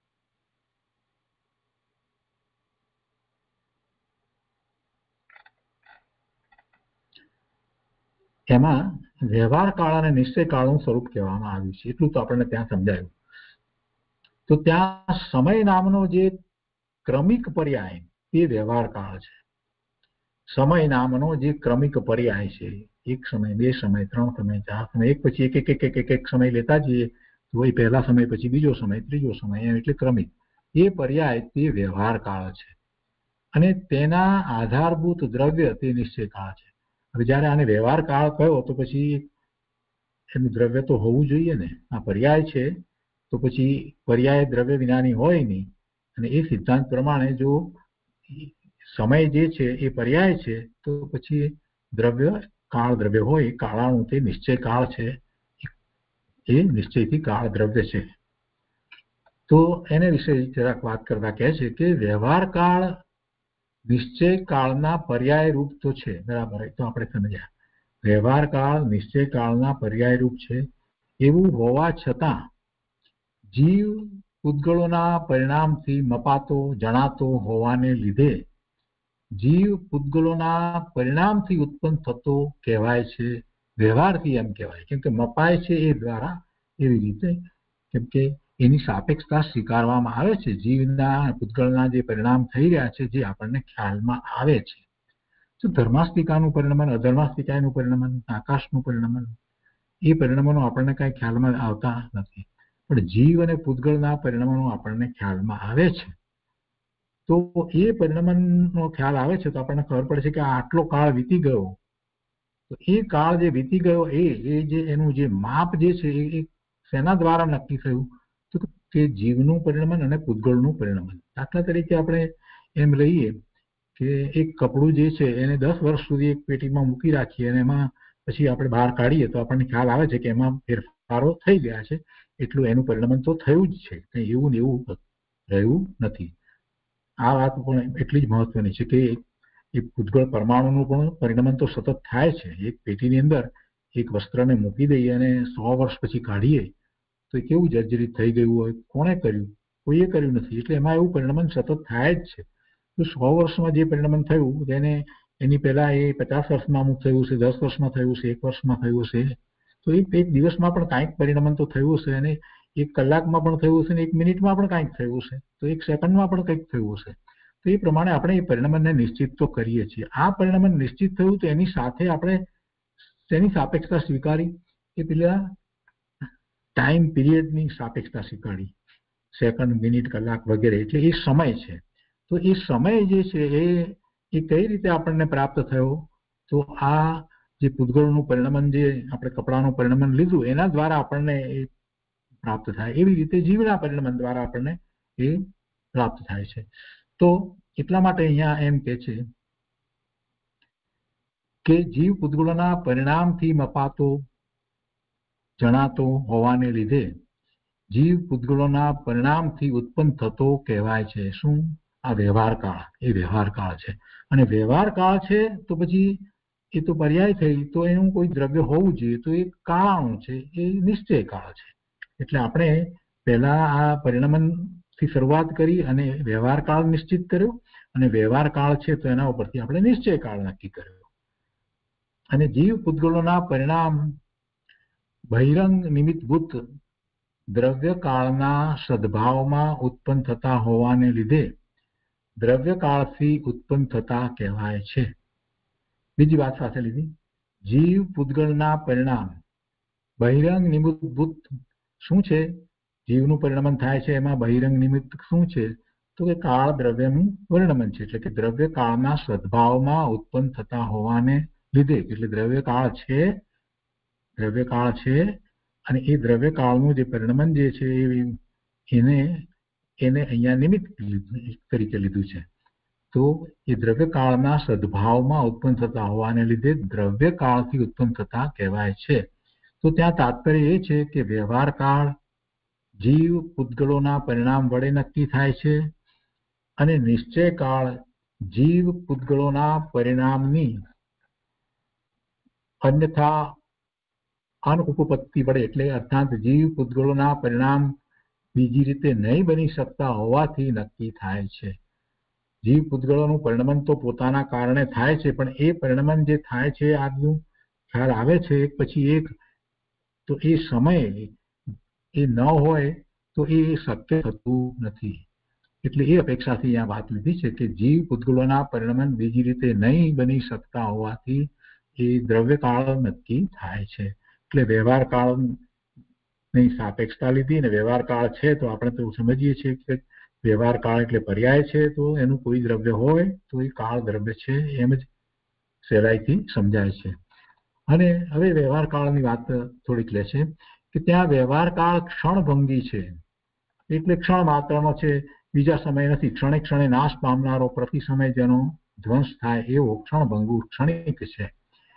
Speaker 2: એમાં વ્યવહાર કાળ અને નિશ્ચય કાળનું સ્વરૂપ કહેવામાં આવ્યું છે, એટલું તો આપણને ત્યાં સમજાયું. તો ત્યાં સમય નામનો જે ક્રમિક પર્યાય એ વ્યવહાર કાળ છે. સમય નામનો જે ક્રમિક પર્યાય છે, એક સમય, બે સમય, ત્રણ સમય, ચાર સમય, એક પછી એક સમય લેતા જઈએ તો એ પહેલા સમય પછી બીજો સમય, ત્રીજો સમય, એમ એટલે ક્રમિક. એ પર્યાય તે વ્યવહાર કાળ છે અને તેના આધારભૂત દ્રવ્ય તે નિશ્ચય કાળ છે. હવે જયારે આને વ્યવહાર કાળ કયો તો પછી એનું દ્રવ્ય તો હોવું જોઈએ ને. આ પર્યાય છે તો પછી પર્યાય દ્રવ્ય વિનાની હોય નહીં. અને એ સિદ્ધાંત પ્રમાણે જો સમય જે છે એ પર્યાય છે તો પછી દ્રવ્ય કાળ દ્રવ્ય હોય, કાળાનું તે નિશ્ચય કાળ છે, એ નિશ્ચયથી કાળ દ્રવ્ય છે. તો એને વિશે જરાક વાત કરતા કહે છે કે વ્યવહાર કાળ નિશ્ચય કાળના પર્યાય રૂપ તો છે, બરાબર, તો આપણે સમજ્યા. વ્યવહાર કાળ નિશ્ચય કાળના પર્યાય રૂપ છે. એવું હોવા છતાં જીવ પૂતગળોના પરિણામથી મપાતો જણાતો હોવાને લીધે જીવ પૂતગળોના પરિણામથી ઉત્પન્ન થતો કહેવાય છે, વ્યવહારથી એમ કહેવાય. કેમ કે મપાય છે એ દ્વારા, એવી રીતે, કેમ કે એની સાપેક્ષતા સ્વીકારવામાં આવે છે. જીવના પૂતગળના જે પરિણામ થઈ રહ્યા છે જે આપણને ખ્યાલમાં આવે છે. તો ધર્માસ્તિકાનું પરિણમન, અધર્માસ્તિકાનું પરિણમન, આકાશનું પરિણમન, એ પરિણમનો આપણને કઈ ખ્યાલમાં આવતા નથી. પણ જીવ અને પૂતગળના પરિણમનો આપણને ખ્યાલમાં આવે છે. તો એ પરિણમનનો ખ્યાલ આવે છે તો આપણને ખબર પડે છે કે આટલો કાળ વીતી ગયો. તો એ કાળ જે વીતી ગયો એ જે એનું જે માપ જે છે એ શેના દ્વારા નક્કી થયું તો કે જીવનું પરિણમન અને પૂતગળનું પરિણમન. દાખલા તરીકે આપણે એમ લઈએ કે એક કપડું જે છે એને 10 વર્ષ સુધી એક પેટીમાં મૂકી રાખીએ અને એમાં પછી આપણે બહાર કાઢીએ તો આપણને ખ્યાલ આવે છે કે એમાં ફેરફારો થઈ ગયા છે, એટલું એનું પરિણમન તો થયું જ છે, કંઈ એવું ને એવું રહ્યું નથી. આ વાત પણ એટલી જ મહત્વની છે કે એ પૂતગળ પરમાણુનું પણ પરિણમન તો સતત થાય છે. એક પેટીની અંદર એક વસ્ત્રને મૂકી દઈએ અને 100 વર્ષ પછી કાઢીએ તો એ કેવું જર્જરિત થઈ ગયું હોય. કોણે કર્યું? કોઈએ કર્યું નથી. એટલે એમાં એવું પરિણમન સતત થાય જ છે. તો 100 વર્ષમાં જે પરિણમન થયું તેને એની પહેલા એ 50 વર્ષમાં અમુક થયું છે, 10 વર્ષમાં થયું છે, 1 વર્ષમાં થયું છે. તો એક દિવસમાં પણ કાંઈક પરિણમન તો થયું હશે, અને 1 કલાકમાં પણ થયું હશે, અને 1 મિનિટમાં પણ કાંઈક થયું હશે, તો 1 સેકન્ડમાં પણ કંઈક થયું હશે. તો એ પ્રમાણે આપણે એ પરિણમનને નિશ્ચિત તો કરીએ છીએ. આ પરિણમન નિશ્ચિત થયું તો એની સાથે આપણે તેની સાપેક્ષતા સ્વીકારી, એ પેલા ટાઈમ પીરિયડની સાપેક્ષતા સ્વીકારી, સેકન્ડ, મિનિટ, કલાક વગેરે. એટલે એ સમય છે. તો એ સમય જે છે એ કઈ રીતે આપણને પ્રાપ્ત થયો તો આ જે પૂતગળનું પરિણમન, જે આપણે કપડાનું પરિણમન લીધું એના દ્વારા આપણને એ પ્રાપ્ત થાય. એવી રીતે જીવના પરિણમન દ્વારા આપણને એ પ્રાપ્ત થાય છે. તો એટલા માટે અહીંયા એમ કે છે કે જીવ પૂતગળોના પરિણામથી મપાતો જણાતો હોવાને લીધે જીવ પૂતગળોના પરિણામથી ઉત્પન્ન થતો કહેવાય છે. શું? આ વ્યવહાર કાળ, એ વ્યવહાર કાળ છે. અને વ્યવહાર કાળ છે તો પછી એ તો પર્યાય થઈ, તો એનું કોઈ દ્રવ્ય હોવું જોઈએ, તો એ કાળાનું છે, એ નિશ્ચય કાળ છે. એટલે આપણે પહેલા આ પરિણમનથી શરૂઆત કરી અને વ્યવહાર કાળ નિશ્ચિત કર્યો, અને વ્યવહાર કાળ છે તો એના ઉપરથી આપણે નિશ્ચય કાળ નક્કી કર્યો. અને જીવ પૂતગળોના પરિણામ બહિરંગ નિમિત્તભૂત દ્રવ્ય કાળના સદભાવમાં ઉત્પન્ન થતા હોવાને લીધે દ્રવ્ય કાળથી ઉત્પન્ન થતા કહેવાય છે. બીજી વાત સાથે લીધી, જીવ પૂતગળના પરિણામ બહિરંગ નિમિત્તભૂત શું છે? જીવનું પરિણમન થાય છે એમાં બહિરંગ નિમિત્ત શું છે તો કે કાળ દ્રવ્યનું પરિણમન છે. એટલે કે દ્રવ્ય કાળના સદભાવમાં ઉત્પન્ન થતા હોવાને લીધે, એટલે દ્રવ્ય કાળ છે અને એ દ્રવ્ય કાળનું જે પરિણમન જે છે એને અહીંયા નિમિત્ત તરીકે લીધું છે. તો એ દ્રવ્ય કાળના સદભાવમાં ઉત્પન્ન થતા હોવાને લીધે દ્રવ્ય કાળથી ઉત્પન્ન થતા કહેવાય છે. તો ત્યાં તાત્પર્ય એ છે કે વ્યવહાર કાળ જીવ પૂતગળોના પરિણામ વડે નક્કી થાય છે અને નિશ્ચય કાળ જીવ પૂતગળોના પરિણામની અન્યથા અનુપપત્તિ વડે, એટલે અર્થાત જીવ પૂતગળોના પરિણામ બીજી રીતે નહીં બની શકતા હોવાથી નક્કી થાય છે. જીવ પૂતગળોનું પરિણમન તો પોતાના કારણે થાય છે, પણ એ પરિણમન જે થાય છે આજનું ખ્યાલ આવે છે એક પછી એક, તો એ સમય એ ન હોય તો એ શક્ય થતું નથી. એટલે એ અપેક્ષાથી અહીંયા વાત લીધી છે કે જીવ પૂતગલોના પરિણમન બીજી રીતે નહીં બની શકતા હોવાથી એ દ્રવ્ય કાળ નક્કી થાય છે. એટલે વ્યવહાર કાળની સાપેક્ષતા લીધી અને વ્યવહાર કાળ છે તો આપણે તો સમજીએ છીએ કે વ્યવહાર કાળ એટલે પર્યાય છે, તો એનું કોઈ દ્રવ્ય હોય તો એ કાળ દ્રવ્ય છે એમ જ સહેલાઈથી સમજાય છે. અને હવે વ્યવહાર કાળની વાત થોડીક લે છે કે ત્યાં વ્યવહાર કાળ ક્ષણભંગી છે, એટલે ક્ષણ માત્રનો છે, બીજા સમય નથી. ક્ષણે ક્ષણે નાશ પામનારો પ્રતિ સમય જેનો ધ્વંસ થાય એવો ક્ષણભંગુ ક્ષણિક છે.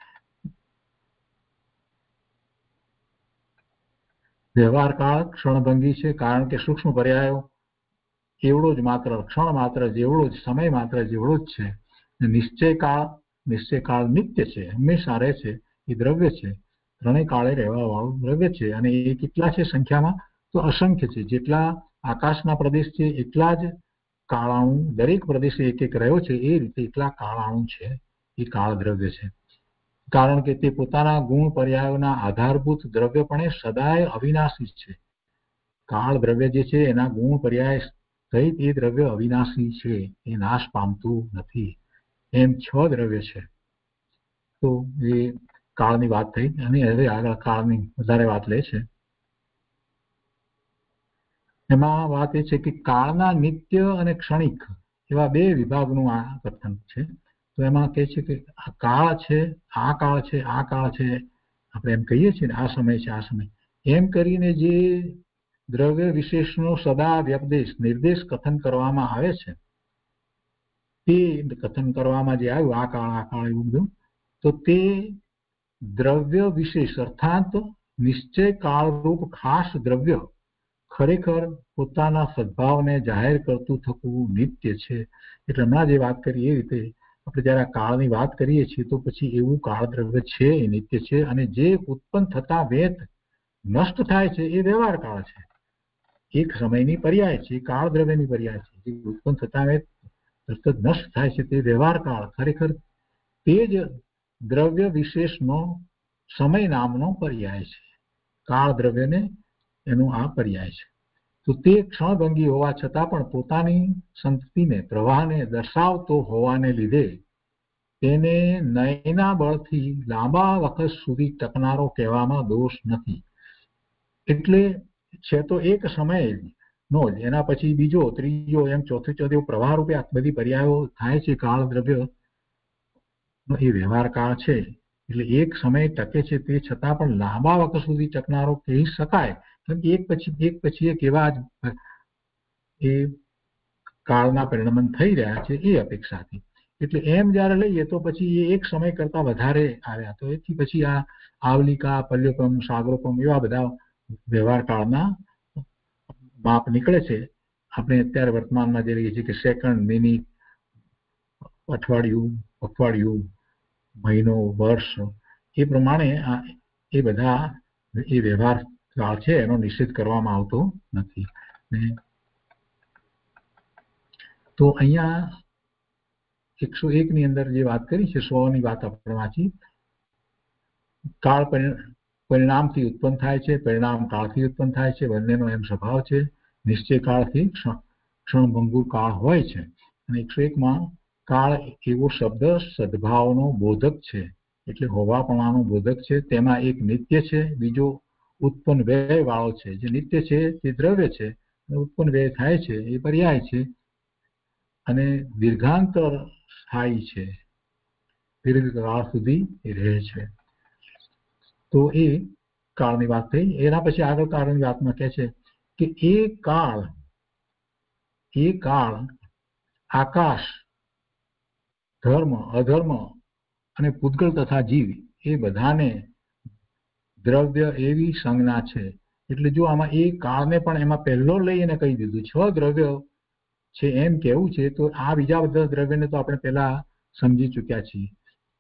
Speaker 2: વ્યવહાર કાળ ક્ષણભંગી છે કારણ કે સૂક્ષ્મ પર્યાયો એવડો જ માત્ર, ક્ષણ માત્ર જેવડો જ, સમય માત્ર જેવડો જ છે. નિશ્ચય કાળ નિત્ય છે, હંમેશા રહે છે, એ દ્રવ્ય છે, ત્રણેય કાળે રહેવા વાળું દ્રવ્ય છે. અને એ કેટલા છે સંખ્યામાં? તો અસંખ્ય છે. જેટલા આકાશના પ્રદેશ છે એટલા જ કાળાણુ દરેક પ્રદેશે એક એક રહ્યો છે, એ રીતે એટલા કાળાણુ છે, એ કાળ દ્રવ્ય છે. કારણ કે તે પોતાના ગુણ પર્યાયોના આધારભૂત દ્રવ્યપણે સદાય અવિનાશી છે. કાળ દ્રવ્ય જે છે એના ગુણ પર્યાય સહિત એ દ્રવ્ય અવિનાશી છે, એ નાશ પામતું નથી. એમ 6 દ્રવ્ય છે. તો એ કાળની વાત થઈ. અને હવે આગળ કાળની વધારે વાત લે છે. એમાં વાત એ છે કે કાળના નિત્ય અને ક્ષણિક એવા બે વિભાગનું આ કથન છે. તો એમાં કહે છે કે આ કાળ છે, આ કાળ છે, આ કાળ છે, આપણે એમ કહીએ છીએ ને આ સમય છે, આ સમય, એમ કરીને જે દ્રવ્ય વિશેષનો સદા વ્યપદેશ નિર્દેશ કથન કરવામાં આવે છે, તે કથન કરવામાં જે આવ્યું આ કાળ એવું બધું, તો તે દ્રવ્ય વિશેષ અર્થાત નિશ્ચય કાળરૂપ ખાસ દ્રવ્ય ખરેખર પોતાના સદભાવને જાહેર કરતું થતું નિત્ય છે. એટલે હમણાં જે વાત કરી એ રીતે આપણે જયારે આ કાળની વાત કરીએ છીએ તો પછી એવું કાળ દ્રવ્ય છે, એ નિત્ય છે. અને જે ઉત્પન્ન થતા વેત નષ્ટ થાય છે એ વ્યવહાર કાળ છે, એક સમયની પર્યાય છે, કાળ દ્રવ્યની પર્યાય છે. જે ઉત્પન્ન થતા વેત નષ્ટ થાય છે તે વ્યવહાર કાળ ખરેખર તે જ દ્રવ્ય વિશેષનો સમય નામનો પર્યાય છે. કાળ દ્રવ્યને એનું આ પર્યાય છે. તો તે ક્ષણભંગી હોવા છતાં પણ પોતાની સંતતિને પ્રવાહને દર્શાવતો હોવાને લીધે તેને નયના બળથી લાંબા વખત સુધી ટકનારો કહેવામાં દોષ નથી. એટલે છે તો એક સમય નો જ, એના પછી બીજો, ત્રીજો, એમ ચોથો પ્રવાહ રૂપે આ બધી પર્યાયો થાય છે. કાળ દ્રવ્ય એ વ્યવહાર કાળ છે, એટલે એક સમય ટકે છે, તે છતાં પણ લાંબા વખત સુધી ટકનારો કહી શકાય, કેમ કે એક પછી એક એવા જ એ કાળના પરિણમન થઈ રહ્યા છે એ અપેક્ષાથી. એટલે એમ જયારે લઈએ તો પછી એ એક સમય કરતા વધારે આવ્યા, તો એથી પછી આ આવલિકા, પલ્યકમ, સાગરોપમ એવા બધા વ્યવહાર કાળના માપ નીકળે છે. આપણે અત્યારે વર્તમાનમાં જે લઈએ છીએ કે સેકન્ડ, મિનિટ, અઠવાડિયું, મહિનો, વર્ષ, એ પ્રમાણે એ બધા એ વ્યવહાર કાળ છે એનો નિષેધ કરવામાં આવતો નથી. તો અહીંયા 101 ની અંદર જે વાત કરી છે, 100 ની વાત આપણે વાંચી. કાળ પરિણામથી ઉત્પન્ન થાય છે, પરિણામ કાળથી ઉત્પન્ન થાય છે, બંનેનો એમ સ્વભાવ છે. નિશ્ચય કાળથી ક્ષણભંગુર કાળ હોય છે. અને 101માં કાળ એવો શબ્દ સદભાવનો બોધક છે, એટલે હોવાપણાનો બોધક છે. તેમાં એક નિત્ય છે, બીજો ઉત્પન્ન વ્યય વાળો છે. જે નિત્ય છે તે દ્રવ્ય છે, ઉત્પન્ન વ્યય થાય છે એ પર્યાય છે, અને દીર્ઘાંતર સ્થાયી છે, દીર્ઘકાળ સુધી રહે છે. તો એ કાળની વાત થઈ. એના પછી આગળ કાળની વાતમાં કહે છે કે એ કાળ આકાશ, ધર્મ, અધર્મ અને પૂતગલ તથા જીવ એ બધાને દ્રવ્ય એવી સંજ્ઞા છે. એટલે જો આમાં એ કાળને પણ એમાં પહેલો લઈને કહી દીધું, 6 દ્રવ્ય છે એમ કેવું છે, તો આ બીજા બધા દ્રવ્યને તો આપણે પહેલા સમજી ચૂક્યા છીએ.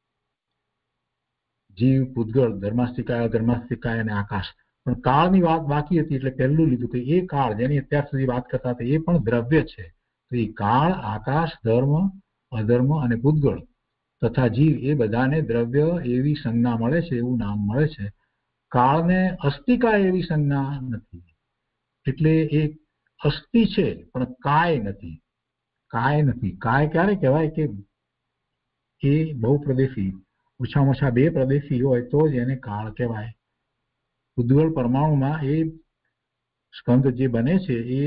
Speaker 2: જીવ, પૂતગળ, ધર્માસ્તિકાય, અધર્માસ્તિકાય અને આકાશ. પણ કાળની વાત બાકી હતી એટલે પહેલું લીધું કે એ કાળ જેની અત્યાર સુધી વાત કરતા હતા એ પણ દ્રવ્ય છે. તો એ કાળ, આકાશ, ધર્મ, અધર્મ અને પૂતગળ તથા જીવ એ બધાને દ્રવ્ય એવી સંજ્ઞા મળે છે, એવું નામ મળે છે. કાળને અસ્તિકાય એવી સંજ્ઞા નથી. એટલે એ અસ્થિ છે પણ કાય નથી. કાય નથી. કાય ક્યારે કહેવાય કે એ બહુ પ્રદેશી, ઓછામાં ઓછા બે પ્રદેશી હોય તો જ એને કાળ કહેવાય. ઉદ્દગલ પરમાણુમાં એ સ્કંદ જે બને છે એ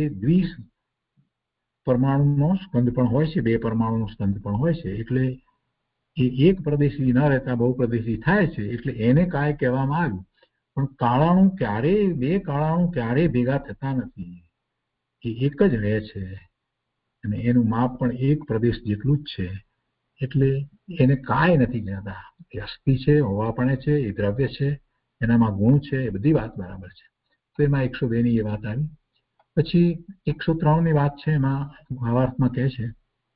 Speaker 2: પરમાણુનો સ્કંદ પણ હોય છે, બે પરમાણુનો સ્કંદ પણ હોય છે. એટલે એ એક પ્રદેશી ન રહેતા બહુ પ્રદેશી થાય છે, એટલે એને કાય કહેવામાં આવ્યું. પણ કાળાણુ ક્યારેય, બે કાળાણુ ક્યારેય ભેગા થતા નથી. એ એક જ રહે છે અને એનું માપ પણ એક પ્રદેશ જેટલું જ છે. એટલે એને કાય નથી કહેતા. એ અસ્થિ છે, હોવાપણે છે, એ દ્રવ્ય છે, એનામાં ગુણ છે, એ બધી વાત બરાબર છે. તો એમાં 102 ની એ વાત આવી. પછી 103 ની વાત છે, એમાં ભાવાર્થમાં કહે છે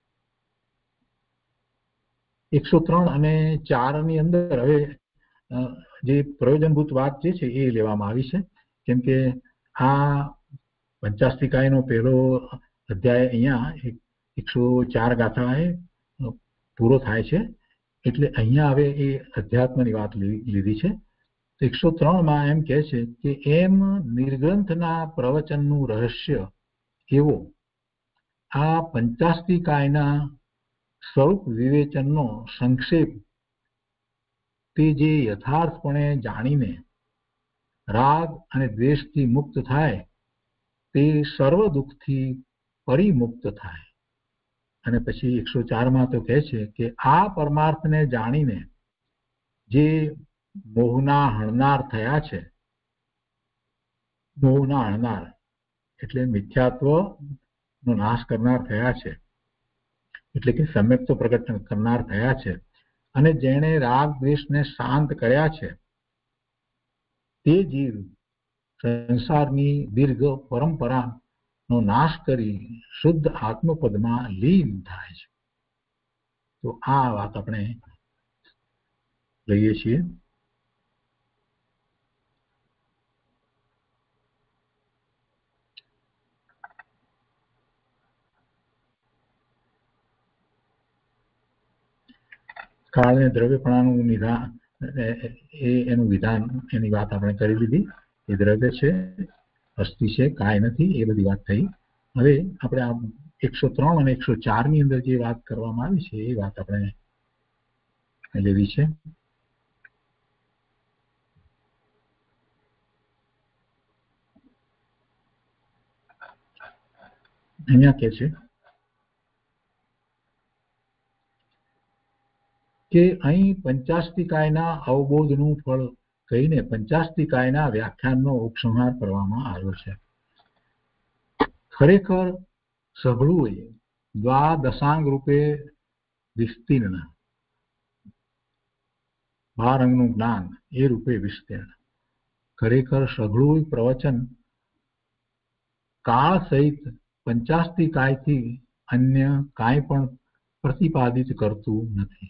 Speaker 2: 103 અને 4 ની અંદર હવે જે પ્રયોજનભૂત વાત જે છે એ લેવામાં આવી છે. કેમ કે આ પંચાસ્તિકાયનો પહેલો અધ્યાય અહીંયા 104 ગાથાએ પૂરો થાય છે. એટલે અહીંયા હવે એ અધ્યાત્મની વાત લીધી છે. 103માં એમ કહે છે કે એમ નિર્ગ્રંથના પ્રવચનનું રહસ્ય એવો આ પંચાસ્તિકાયના સ્વરૂપ વિવેચનનો સંક્ષેપ તે જે યથાર્થપણે જાણીને રાગ અને દ્વેષથી મુક્ત થાય તે સર્વ દુઃખથી પરિમુક્ત થાય. અને પછી 104માં તો કહે છે કે આ પરમાર્થને જાણીને જે મોહના હણનાર થયા છે, મોહના હણનાર એટલે મિથ્યાત્વનો નાશ કરનાર થયા છે, એટલે કે સમ્યક્ત્વ પ્રગટ કરનાર થયા છે, અને જેણે રાગ દ્વેષને શાંત કર્યા છે તે જીવ સંસારની દીર્ઘ પરંપરાનો નાશ કરી શુદ્ધ આત્મપદમાં લીન થાય છે. તો આ વાત આપણે લઈએ છીએ. કાળ અને દ્રવ્યપણાનું નિધાન, એનું વિધાન, એની વાત આપણે કરી લીધી. એ દ્રવ્ય છે, અસ્થિ છે, કાય નથી, એ બધી વાત થઈ. હવે આપણે આ 103 અને 104 ની અંદર જે વાત કરવામાં આવી છે એ વાત આપણે લેવી છે. અહીંયા કે છે કે અહીં પંચાસ્તિકાયના અવબોધનું ફળ કહીને પંચાસ્તિકાયના વ્યાખ્યાનનો ઉપસંહાર કરવામાં આવ્યો છે. ખરેખર સઘળું દ્વાદશાંગ રૂપે વિસ્તીર્ણ, 12 અંગનું જ્ઞાન એ રૂપે વિસ્તીર્ણ. ખરેખર સઘળું પ્રવચન કાળ સહિત પંચાસ્તિકાયથી અન્ય કાંઈ પણ પ્રતિપાદિત કરતું નથી.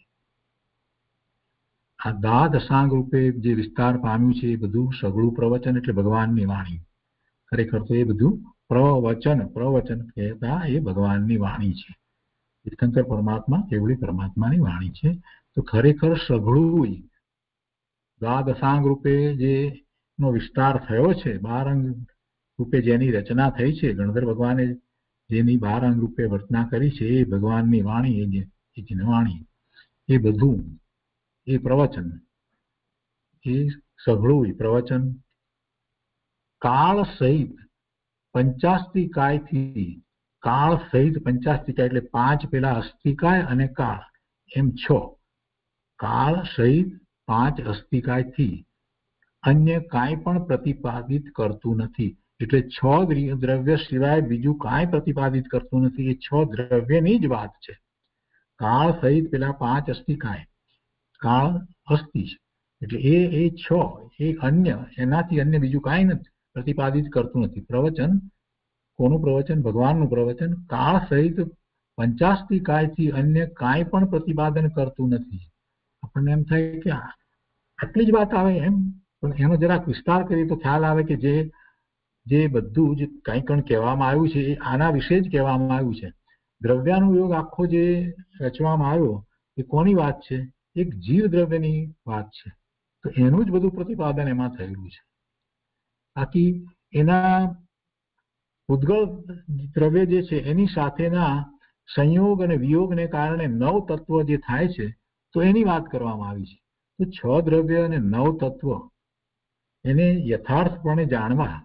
Speaker 2: આ દ્વાદશાંગ રૂપે જે વિસ્તાર પામ્યું છે એ બધું સઘળું પ્રવચન એટલે ભગવાનની વાણી. ખરેખર તો એ બધું પ્રવચન કહેતા એ ભગવાનની વાણી છે. તીર્થંકર પરમાત્મા કેવળી પરમાત્માની વાણી છે. તો ખરેખર સઘળું દ્વાદશાંગ રૂપે જેનો વિસ્તાર થયો છે, 12 અંગ રૂપે જેની રચના થઈ છે, ગણધર ભગવાને જેની 12 અંગ રૂપે વર્તના કરી છે, એ ભગવાનની વાણી, એ વાણી, એ બધું એ પ્રવચન, એ સઘળું પ્રવચન કાળ સહિત પંચાસ્તિકાયથી, કાળ સહિત પંચાસ્તિકાય એટલે 5 પેલા અસ્થિકાય અને કાળ, એમ 6, કાળ સહિત 5 અસ્થિકાયથી અન્ય કાંઈ પણ પ્રતિપાદિત કરતું નથી. એટલે 6 દ્રવ્ય સિવાય બીજું કાંઈ પ્રતિપાદિત કરતું નથી. એ 6 દ્રવ્યની જ વાત છે. કાળ સહિત પેલા 5 અસ્થિકાય, કાળ અસ્થિ છે એટલે એ 6, એ અન્ય, એનાથી અન્ય બીજું કાંઈ નથી પ્રતિપાદિત કરતું નથી. પ્રવચન, કોનું પ્રવચન? ભગવાનનું પ્રવચન કાળ સહિત પંચાસ્તિકાયથી અન્ય કાંઈ પણ પ્રતિપાદન કરતું નથી. આપણને એમ થાય કે આટલી જ વાત આવે એમ, પણ એનો જરાક વિસ્તાર કરીએ તો ખ્યાલ આવે કે જે બધું જ કંઈ પણ કહેવામાં આવ્યું છે એ આના વિશે જ કહેવામાં આવ્યું છે. દ્રવ્યાનુયોગ આખો જે રચવામાં આવ્યો એ કોની વાત છે? એક જીવ દ્રવ્યની વાત છે. તો એનું જ બધું પ્રતિપાદન એમાં થયેલું છે. બાકી એના પૂતગળ દ્રવ્ય જે છે એની સાથેના સંયોગ અને વિયોગને કારણે નવ તત્વ જે થાય છે તો એની વાત કરવામાં આવી છે. તો છ દ્રવ્ય અને નવ તત્વ એને યથાર્થપણે જાણવા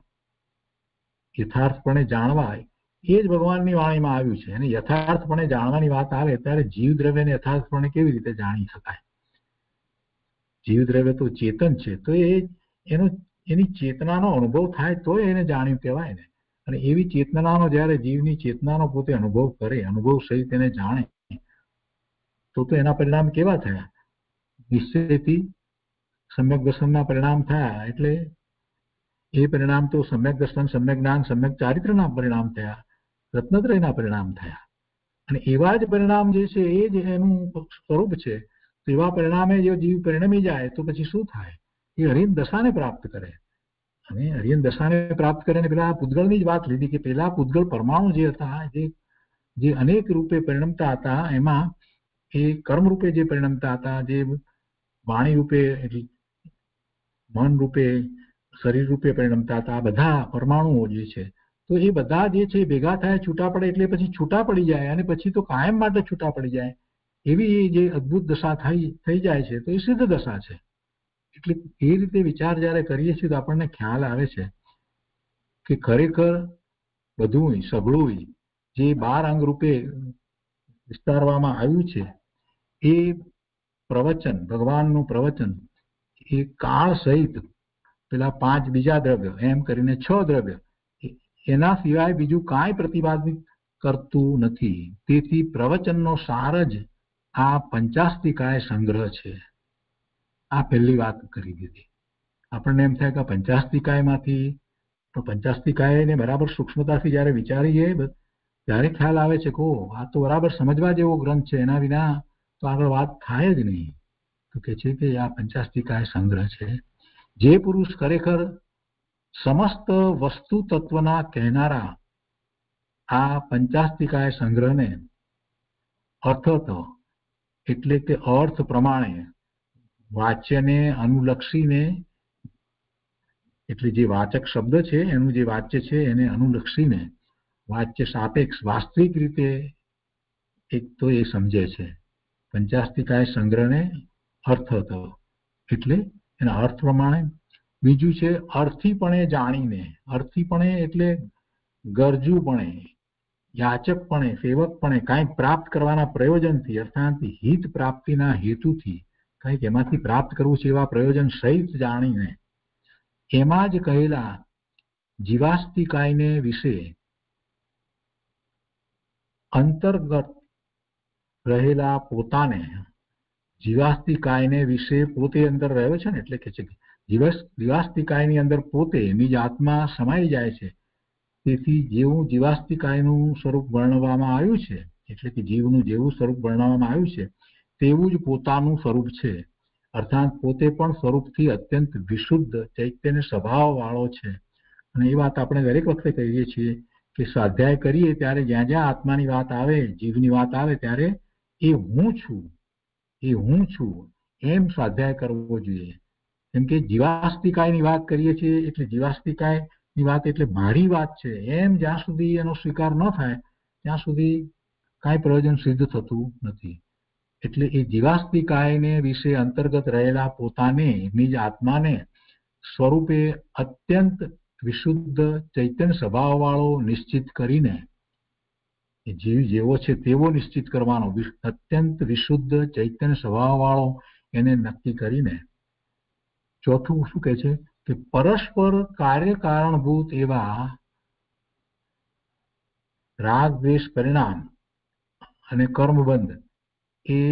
Speaker 2: એ જ ભગવાનની વાણીમાં આવ્યું છે. અને યથાર્થપણે જાણવાની વાત આવે ત્યારે જીવ દ્રવ્યને યથાર્થપણે કેવી રીતે જાણી શકાય? જીવ દ્રવ્ય તો ચેતન છે, તો એની ચેતનાનો અનુભવ થાય તો એને જાણ્યું કહેવાય ને. અને એવી ચેતનાનો જ્યારે જીવની ચેતનાનો પોતે અનુભવ કરે, અનુભવ સહિત એને જાણે, તો એના પરિણામ કેવા થયા? નિશ્ચયથી સમ્યક દર્શનના પરિણામ થયા. એટલે એ પરિણામ તો સમ્યક દર્શન, સમ્યક જ્ઞાન, સમ્યક ચારિત્રના પરિણામ થયા, રત્નત્રયના પરિણામ થયા. અને એવા જ પરિણામ જે છે એ જ એનું સ્વરૂપ છે. તો એવા પરિણામે જો જીવ પરિણમી જાય તો પછી શું થાય? એ હરિન દશાને પ્રાપ્ત કરે. અને હરિયન દશાને પ્રાપ્ત કરે. પેલા પૂતગળની જ વાત લીધી કે પેલા પૂતગળ પરમાણુ જે હતા, જે અનેક રૂપે પરિણમતા હતા, એમાં એ કર્મ રૂપે જે પરિણમતા હતા, જે વાણી રૂપે, મન રૂપે, શરીર રૂપે પરિણમતા હતા, આ બધા પરમાણુઓ જે છે, તો એ બધા જે છે ભેગા થાય, છૂટા પડે એટલે પછી છૂટા પડી જાય, અને પછી તો કાયમ માટે છૂટા પડી જાય. એવી જે અદ્ભુત દશા થઈ જાય છે તો એ સિદ્ધ દશા છે. એટલે એ રીતે વિચાર જ્યારે કરીએ છીએ તો આપણને ખ્યાલ આવે છે કે ખરેખર બધું સઘળું જે 12 અંગ રૂપે વિસ્તારવામાં આવ્યું છે એ પ્રવચન, ભગવાનનું પ્રવચન, એ કાળ સહિત પેલા 5 બીજા દ્રવ્ય એમ કરીને 6 દ્રવ્ય એના સિવાય બીજું કાંઈ પ્રતિપાદિત કરતું નથી. તેથી પ્રવચનનો સાર જ આ પંચાસ્તિકાય સંગ્રહ છે. આ પહેલી વાત કરી દીધી. આપણને એમ થાય કે પંચાસ્તિકાયમાંથી, તો પંચાસ્તિકાયને બરાબર સૂક્ષ્મતાથી જ્યારે વિચારીએ ત્યારે ખ્યાલ આવે છે કે આ તો બરાબર સમજવા જેવો ગ્રંથ છે, એના વિના તો આગળ વાત થાય જ નહીં. તો કે છે કે આ પંચાસ્તિકાય સંગ્રહ છે. જે પુરુષ ખરેખર સમસ્ત વસ્તુ તત્વના કહેનારા આ પંચાસ્તિકાય સંગ્રહને અર્થત એટલે કે અર્થ પ્રમાણે વાચ્યને અનુલક્ષીને, એટલે જે વાચક શબ્દ છે એનું જે વાચ્ય છે એને અનુલક્ષીને વાચ્ય સાપેક્ષ વાસ્તવિક રીતે એક તો એ સમજે છે. પંચાસ્તિકાય સંગ્રહને અર્થત એટલે એના અર્થ પ્રમાણે. બીજું છે અર્થીપણે જાણીને. અર્થીપણે એટલે ગરજુપણે, યાચકપણે, સેવકપણે, કાંઈક પ્રાપ્ત કરવાના પ્રયોજનથી, અર્થાત હિત પ્રાપ્તિના હેતુથી કંઈક એમાંથી પ્રાપ્ત કરવું છે એવા પ્રયોજન સહિત જાણીને એમાં જ કહેલા જીવાસ્તિકાયને વિશે અંતર્ગત રહેલા પોતાને, જીવાસ્તિકાયને વિશે પોતે અંદર રહ્યો છે ને, એટલે કે છે જીવાસ્તિકાયની અંદર પોતે નિજ આત્મા સમાઈ જાય છે. તેથી જેવું જીવાસ્તિકાયનું સ્વરૂપ વર્ણવવામાં આવ્યું છે, એટલે કે જીવનું જેવું સ્વરૂપ વર્ણવવામાં આવ્યું છે તેવું જ પોતાનું સ્વરૂપ છે. અર્થાત પોતે પણ સ્વરૂપથી અત્યંત વિશુદ્ધ ચૈતન્ય સ્વભાવ વાળો છે. અને એ વાત આપણે દરેક વખતે કહીએ છીએ કે સ્વાધ્યાય કરીએ ત્યારે જ્યાં જ્યાં આત્માની વાત આવે, જીવની વાત આવે, ત્યારે એ હું છું એમ સ્વાધ્યાય કરવો જોઈએ. કેમ કે જીવાસ્તિકાયની વાત કરીએ છીએ એટલે જીવાસ્તિકાયની વાત એટલે મારી વાત છે એમ જ્યાં સુધી એનો સ્વીકાર ન થાય ત્યાં સુધી કાંઈ પ્રયોજન સિદ્ધ થતું નથી. એટલે એ જીવાસ્તિકાયને વિશે અંતર્ગત રહેલા પોતાને, નિજ આત્માને સ્વરૂપે અત્યંત વિશુદ્ધ ચૈતન્ય સ્વભાવ વાળો નિશ્ચિત કરીને, જીવ જેવો છે તેવો નિશ્ચિત કરવાનો, અત્યંત વિશુદ્ધ ચૈતન્ય સ્વભાવ વાળો એને નક્કી કરીને ચોથું શું કહે છે કે પરસ્પર કાર્યકારણભૂત એવા રાગ દ્વેષ પરિણામ અને કર્મબંધ એ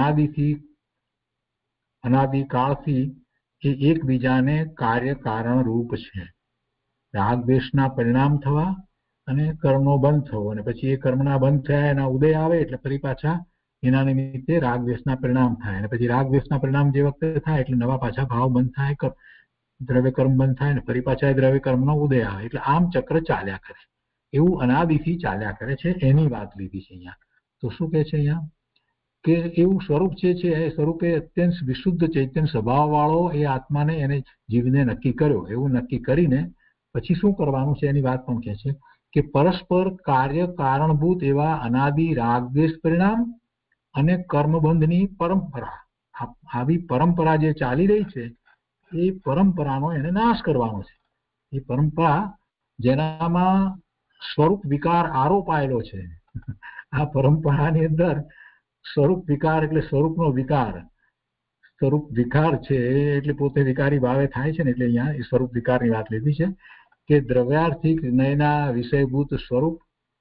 Speaker 2: અનાદિકાળથી એ એકબીજાને કાર્યકારણ રૂપ છે. રાગ દ્વેષના પરિણામ થવા અને કર્મનો બંધ થવો, અને પછી એ કર્મના બંધ થયા એના ઉદય આવે એટલે ફરી પાછા એના નિમિત્તે રાગ દ્વેષના પરિણામ થાય, અને પછી રાગ દ્વેષના પરિણામ જે વખતે થાય એટલે નવા પાછા ભાવ બંધ થાય, દ્રવ્ય કર્મ બંધ થાય ને ફરી પાછા દ્રવ્ય કર્મનો ઉદય આવે. એટલે આમ ચક્ર ચાલ્યા કરે. એવું અનાદિથી ચાલ્યા કરે છે. એની વાત લીધી છે અહીંયા. તો શું કહે છે અહીંયા કે એવું સ્વરૂપ છે એ સ્વરૂપે અત્યંત વિશુદ્ધ ચૈતન્ય સ્વભાવ વાળો એ આત્માને, એને જીવને નક્કી કર્યો. એવું નક્કી કરીને પછી શું કરવાનું છે એની વાત પણ કહે છે કે પરસ્પર કાર્ય કારણભૂત એવા અનાદિ રાગ દ્વેષ પરિણામ અને કર્મબંધની પરંપરા, આવી પરંપરા જે ચાલી રહી છે એ પરંપરાનો એને નાશ કરવાનો છે. એ પરંપરા જેનામાં સ્વરૂપ વિકાર આરોપાયેલો છે. આ પરંપરાની અંદર સ્વરૂપ વિકાર એટલે સ્વરૂપનો વિકાર, સ્વરૂપ વિકાર છે એટલે પોતે વિકારી ભાવે થાય છે ને, એટલે અહીંયા એ સ્વરૂપ વિકારની વાત લીધી છે કે દ્રવ્યાર્થિક નયના વિષયભૂત સ્વરૂપ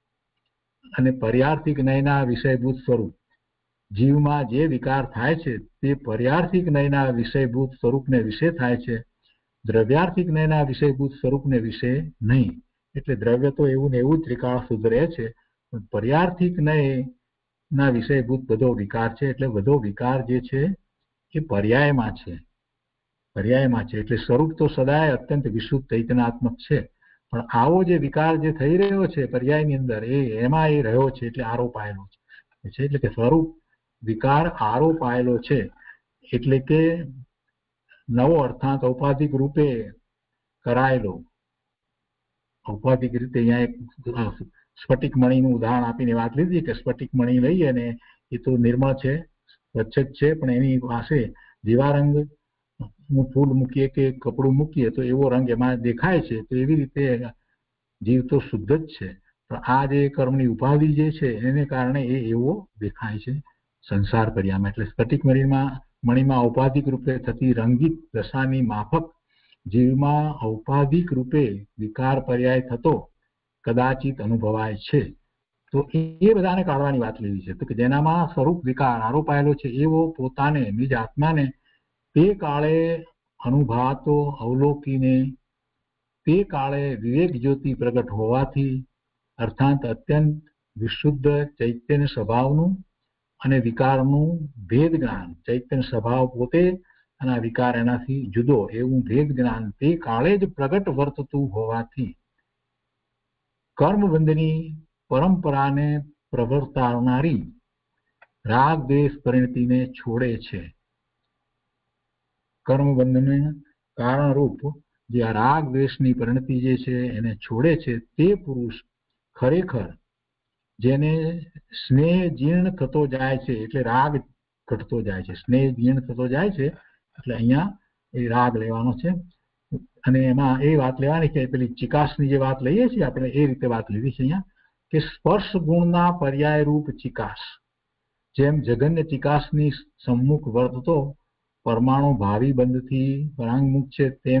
Speaker 2: અને પર્યાર્થિક નયના વિષયભૂત સ્વરૂપ. જીવમાં જે વિકાર થાય છે તે પર્યાર્થિક નયના વિષયભૂત સ્વરૂપને વિશે થાય છે, દ્રવ્યાર્થિક નયના વિષયભૂત સ્વરૂપને વિશે નહીં. એટલે દ્રવ્ય તો એવું ને એવું જ ત્રિકાળ શુદ્ધ રહે છે, પણ પર્યાર્થિક નયના વિષયભૂત બધો વિકાર છે. એટલે બધો વિકાર જે છે એ પર્યાયમાં છે, પર્યાયમાં છે. એટલે સ્વરૂપ તો સદાય અત્યંત વિશુદ્ધ ચૈતન્યાત્મક છે, પણ આવો જે વિકાર જે થઈ રહ્યો છે પર્યાયની અંદર એમાં એ રહ્યો છે એટલે આરોપાયેલો છે. એટલે કે સ્વરૂપ વિકાર આરોપાયેલો છે, એટલે કે નવો અર્થાત ઔપાધિક રૂપે કરાયેલો. ઔપાધિક રીતે અહીંયા એક સ્ફટિક મણીનું ઉદાહરણ આપીને વાત લીધી કે સ્ફટિક મણી લઈએ ને એ તો નિર્મળ છે, સ્વચ્છ જ છે, પણ એની પાસે જેવા રંગ ફૂલ મૂકીએ કે કપડું મૂકીએ તો એવો રંગ એમાં દેખાય છે. તો એવી રીતે જીવ તો શુદ્ધ જ છે, પણ આ જે કર્મની ઉપાધિ જે છે એને કારણે એ એવો દેખાય છે સંસાર કર્યામાં. એટલે સ્ફટિક મણીમાં ઔપાધિક રૂપે થતી રંગિત દશાની માફક જીવમાં ઔપાધિક રૂપે વિકાર પર્યાય થતો કદાચિત અનુભવાય છે. તો એ બધાને કાઢવાની વાત લીધી છે. તો કે જેનામાં સ્વરૂપ વિકાર આરોપાયેલો છે એવો પોતાને નિજ આત્માને તે કાળે અનુભાતો અવલોકીને તે કાળે વિવેક જ્યોતિ પ્રગટ હોવાથી અર્થાત અત્યંત વિશુદ્ધ ચૈતન્ય સ્વભાવનું અને વિકારનું ભેદ જ્ઞાન, ચૈતન્ય સ્વભાવ પોતે અને વિકાર એનાથી જુદો એવું ભેદ જ્ઞાન તે કાળે જ પ્રગટ વર્તતું હોવાથી કર્મબંધની પરંપરાને પ્રવર્તાવનારી રાગ દ્વેષ પરિણતિને છોડે છે. કર્મબંધને કારણરૂપ જે આ રાગ દ્વેષની પરિણતિ જે છે એને છોડે છે તે પુરુષ ખરેખર જેને સ્નેહ જીર્ણ થતો જાય છે, એટલે રાગ ઘટતો જાય છે, સ્નેહ જીર્ણ થતો જાય છે. એટલે અહીંયા એ રાગ લેવાનો છે અને એમાં એ વાત લેવાની કે પેલી ચિકાસની જે વાત લઈએ છીએ આપણે એ રીતે વાત લીધી છે અહીંયા કે સ્પર્શ ગુણના પર્યાય રૂપ ચિકાસ, જેમ જગન્ય ચિકાસની સમ્મુખ વર્તતો પરમાણુ ભાવિ બંધથી પરાંગમુખ છે, તેમ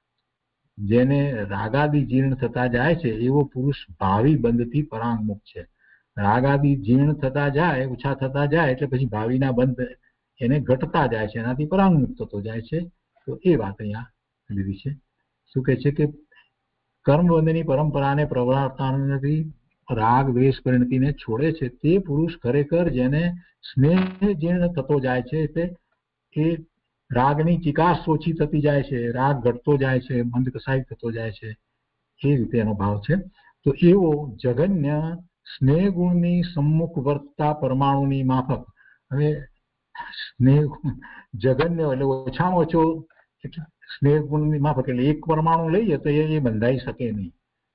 Speaker 2: જેને રાગાદિ જીર્ણ થતા જાય છે એવો પુરુષ ભાવિ બંધથી પરાંગમુખ છે. રાગાદિ જીર્ણ થતા જાય, ઓછા થતા જાય એટલે પછી ભાવિના બંધ એને ઘટતા જાય છે, એનાથી પરાંગમુખ થતો જાય છે. તો એ વાત અહીંયા લીધી છે. શું કહે છે કે કર્મબંધની પરંપરાને પ્રવર્તાવનારી રાગ દ્વેષ પરિણતિને છોડે છે તે પુરુષ ખરેખર જેને સ્નેહ જીર્ણ થતો જાય છે, એટલે એ રાગની ચિકાસ ઓછી થતી જાય છે, રાગ ઘટતો જાય છે, મંદ કસાઈ થતો જાય છે, એ રીતે એનો ભાવ છે. તો એવો જગન્ય સ્નેહ ગુણની સમ્મુખ વર્તતા પરમાણુની માફક. હવે સ્નેહ જગન્ય એટલે ઓછામાં ઓછો સ્નેહ ગુણની માફક એટલે એક પરમાણુ લઈએ તો એ બંધાઈ શકે નહીં.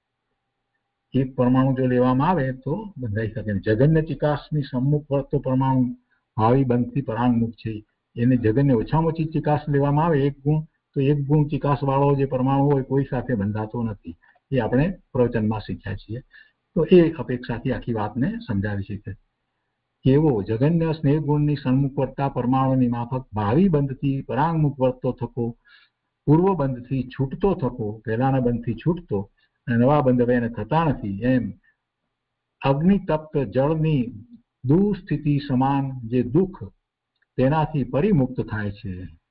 Speaker 2: એક પરમાણુ જો લેવામાં આવે તો બંધાઈ શકે નહીં. જગન્ય ચિકાસની સમ્મુખ વર્તતો પરમાણુ ભાવિ બંધથી પરાંગમુખ છે, એને જગન્ય ઓછામાં ઓછી ચિકાસ લેવામાં આવે એક ગુણ, તો એક ગુણ ચિકાસ વાળો જે પરમાણુ હોય કોઈ સાથે બંધાતો નથી. એ આપણે પ્રવચનમાં શીખ્યા છીએ. તો એ અપેક્ષાથી આખી વાતને સમજાવી છે. એવો જગન્ય સ્નેહ ગુણની સન્મુખ વર્તતા પરમાણુની માફક ભાવિ બંધથી પરાંગમુખ વર્તતો થકો, પૂર્વ બંધથી છૂટતો થકો, પહેલાના બંધથી છૂટતો અને નવા બંધ હવે એને થતા નથી, એમ અગ્નિતપ્ત જળની દુઃસ્થિતિ સમાન જે દુઃખ તેનાથી પરિમુક્ત થાય છે.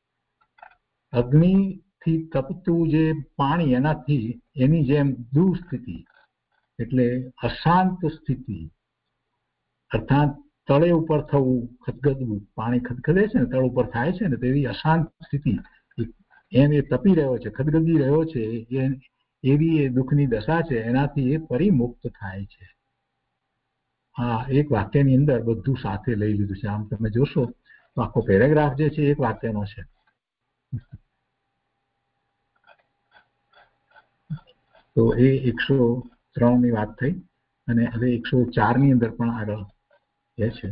Speaker 2: અગ્નિથી તપતું જે પાણી એનાથી એની જેમ દુઃસ્થિતિ એટલે અશાંત સ્થિતિ, અર્થાત તળે ઉપર થવું, ખદખદવું, પાણી ખદખદે છે ને તળ ઉપર થાય છે ને તેવી અશાંત સ્થિતિ, એમ એ તપી રહ્યો છે, ખદખદી રહ્યો છે, એવી એ દુઃખની દશા છે, એનાથી એ પરિમુક્ત થાય છે. હા, એક વાક્યની અંદર બધું સાથે લઈ લીધું છે. આમ તમે જોશો તો આખો પેરેગ્રાફ જે છે એક વાક્યનો છે. તો એ 3 ની વાત થઈ અને હવે 104 ની અંદર પણ આગળ કહે છે.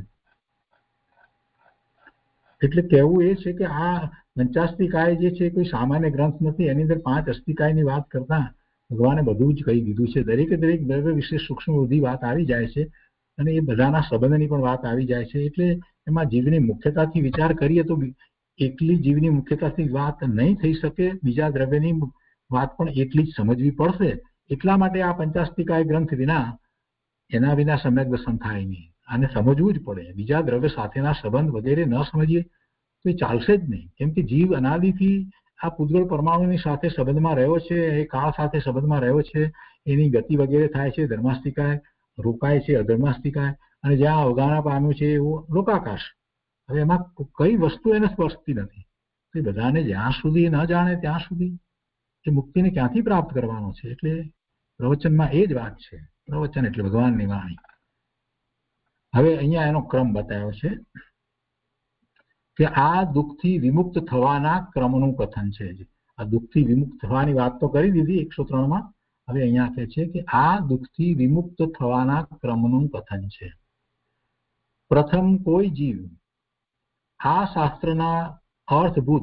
Speaker 2: એટલે કહેવું એ છે કે આ પંચાસ્તિકાય જે છે કોઈ સામાન્ય ગ્રંથ નથી. એની અંદર 5 અસ્તિકાયની વાત કરતા ભગવાને બધું જ કહી દીધું છે. દરેકે દરેક દ્રવ્ય વિશે સૂક્ષ્મ બધી વાત આવી જાય છે અને એ બધાના સંબંધની પણ વાત આવી જાય છે. એટલે એમાં જીવની મુખ્યતાથી વિચાર કરીએ તો એકલી જીવની મુખ્યતાથી વાત નહીં થઈ શકે, બીજા દ્રવ્યની વાત પણ એટલી જ સમજવી પડશે. એટલા માટે આ પંચાસ્તિકાય ગ્રંથ એના વિના સમ્યક દર્શન થાય નહીં. આને સમજવું જ પડે. બીજા દ્રવ્ય સાથેના સંબંધ વગેરે ન સમજીએ તો એ ચાલશે જ નહીં. કેમ કે જીવ અનાદિથી આ પૂતગળ પરમાણુની સાથે સંબંધમાં રહ્યો છે, એ કાળ સાથે સંબંધમાં રહ્યો છે, એની ગતિ વગેરે થાય છે. ધર્માસ્તિકાય રોકાય છે, અધર્માસ્તિકાય, અને જ્યાં અવગાહના પામ્યું છે એવું લોકાકાશ. હવે એમાં કઈ વસ્તુ એને સ્પર્શતી નથી. તો એ બધાને જ્યાં સુધી ન જાણે ત્યાં સુધી એ મુક્તિને ક્યાંથી પ્રાપ્ત કરવાનો છે. એટલે પ્રવચનમાં એ જ વાત છે. પ્રવચન એટલે ભગવાનની વાણી. હવે અહીંયા એનો ક્રમ બતાવ્યો છે કે આ દુઃખથી વિમુક્ત થવાના ક્રમનું કથન છે. આ દુઃખથી વિમુક્ત થવાની વાત તો કરી દીધી 103માં. હવે અહીંયા કહે છે કે આ દુઃખથી વિમુક્ત થવાના ક્રમનું કથન છે. પ્રથમ કોઈ જીવ આ શાસ્ત્રના અર્થભૂત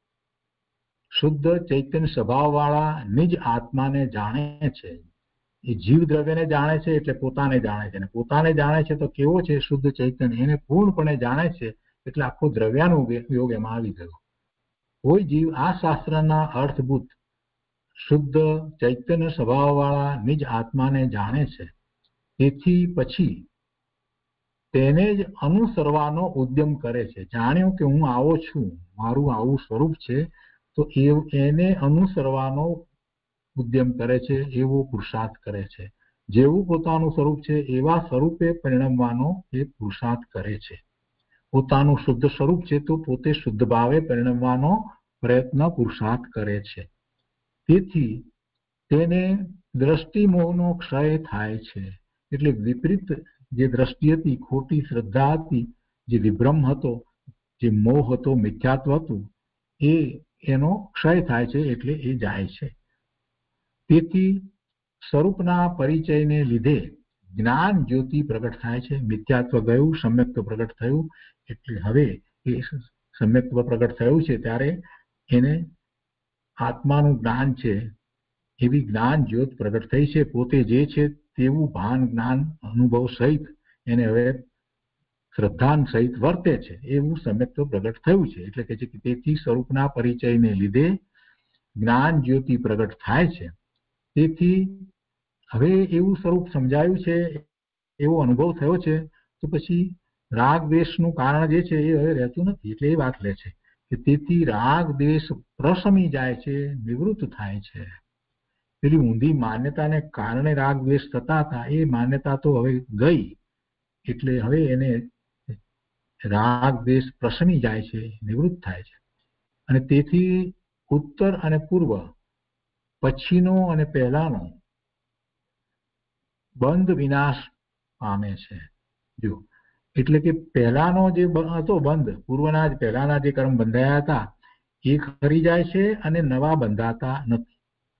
Speaker 2: શુદ્ધ ચૈતન્ય સ્વભાવવાળા નિજ આત્માને જાણે છે. એ જીવ દ્રવ્યને જાણે છે એટલે પોતાને જાણે છે. અને પોતાને જાણે છે તો કેવો છે? શુદ્ધ ચૈતન્ય. એને પૂર્ણપણે જાણે છે એટલે આખો દ્રવ્યાનુયોગ એમાં આવી ગયો. કોઈ જીવ આ શાસ્ત્રના અર્થભૂત શુદ્ધ ચૈતન્ય સ્વભાવવાળા નિજ આત્માને જાણે છે, તેથી પછી તેને જ અનુસરવાનો ઉદ્યમ કરે છે. જાણ્યું કે હું આવો છું, મારું આવું સ્વરૂપ છે, તો એને અનુસરવાનો ઉદ્યમ કરે છે, એવો પુરુષાર્થ કરે છે. જેવું પોતાનું સ્વરૂપ છે એવા સ્વરૂપે પરિણમવાનો એ પુરુષાર્થ કરે છે. પોતાનું શુદ્ધ સ્વરૂપ છે તો પોતે શુદ્ધ ભાવે પરિણમવાનો પ્રયત્ન પુરુષાર્થ કરે છે. તેથી તેને દ્રષ્ટિમોહનો ક્ષય થાય છે. એટલે વિપરીત જે દ્રષ્ટિ હતી, ખોટી શ્રદ્ધા હતી, જે વિભ્રમ હતો, જે મોહ હતો, મિથ્યાત્વ હતું, એનો ક્ષય થાય છે. એટલે એ જાય છે. તેથી સ્વરૂપના પરિચયને લીધે જ્ઞાન જ્યોતિ પ્રગટ થાય છે. મિથ્યાત્વ ગયું, સમ્યક્ત્વ પ્રગટ થયું. એટલે હવે એ સમ્યક્ત્વ પ્રગટ થયું છે ત્યારે એને આત્માનું જ્ઞાન છે એવી જ્ઞાન જ્યોત પ્રગટ થઈ છે. પોતે જે છે તેવું ભાન જ્ઞાન અનુભવ સહિત એને હવે શ્રદ્ધાન સહિત વર્તે છે. એવું સમ્યક્ત્વ પ્રગટ થયું છે. એટલે કે છે કે તેથી સ્વરૂપના પરિચયને લીધે જ્ઞાન જ્યોતિ પ્રગટ થાય છે. તેથી હવે એવું સ્વરૂપ સમજાયું છે, એવો અનુભવ થયો છે, તો પછી રાગ દ્વેષનું કારણ જે છે એ હવે રહેતું નથી. એટલે એ વાત લે છે કે તેથી રાગ દ્વેષ પ્રશમી જાય છે, નિવૃત્ત થાય છે. પેલી ઊંધી માન્યતાને કારણે રાગ દ્વેષ થતા હતા એ માન્યતા તો હવે ગઈ. એટલે હવે એને રાગ દ્વેષ પ્રશમી જાય છે, નિવૃત્ત થાય છે. અને તેથી ઉત્તર અને પૂર્વ, પછીનો અને પહેલાનો બંધ વિનાશ પામે છે. જો એટલે કે પહેલાનો જે હતો બંધ, પૂર્વના જ પહેલાના જે કર્મ બંધાયા હતા એ ખરી જાય છે અને નવા બંધાતા નથી.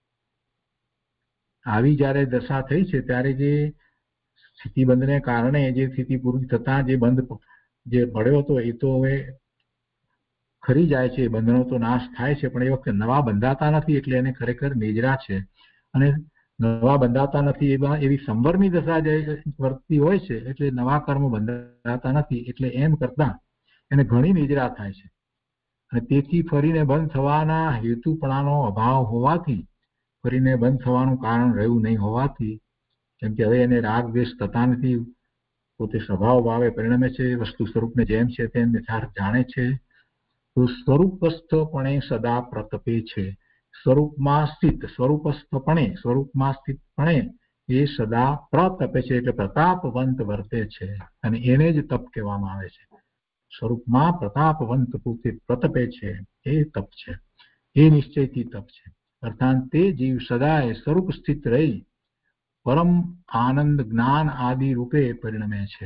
Speaker 2: આવી જયારે દશા થઈ છે ત્યારે જે સ્થિતિબંધને કારણે જે સ્થિતિ પૂરી થતા જે બંધ જે પડ્યો હતો એ તો હવે ખરી જાય છે. બંધનો તો નાશ થાય છે, પણ એ વખતે નવા બંધાતા નથી. એટલે એને ખરેખર નિજરા છે. અને નવા બંધાતા નથી એવી સંવરની દશા જે વર્તતી હોય છે, એટલે નવા કર્મ બંધાતા નથી. એટલે એમ કરતા એને ઘણી નિજરા થાય છે. અને તેથી ફરીને બંધ થવાના હેતુપણાનો અભાવ હોવાથી, ફરીને બંધ થવાનું કારણ રહ્યું નહીં હોવાથી, કેમ કે હવે એને રાગ દ્વેષ થતા નથી, પોતે સ્વભાવ ભાવે પરિણમે છે, વસ્તુ સ્વરૂપને જેમ છે તેમ યથાર્થ જાણે છે, તો સ્વરૂપસ્થપણે સદા પ્રતપે છે. સ્વરૂપમાં સ્થિતપણે એ સદા પ્રતપે છે. એટલે પ્રતાપવંત વર્તે છે અને એને જ તપ કહેવામાં આવે છે. સ્વરૂપમાં પ્રતાપવંત પોતે પ્રતપે છે એ તપ છે. એ નિશ્ચયથી તપ છે. અર્થાત તે જીવ સદાય સ્વરૂપ સ્થિત રહી પરમ આનંદ જ્ઞાન આદિ રૂપે પરિણમે છે.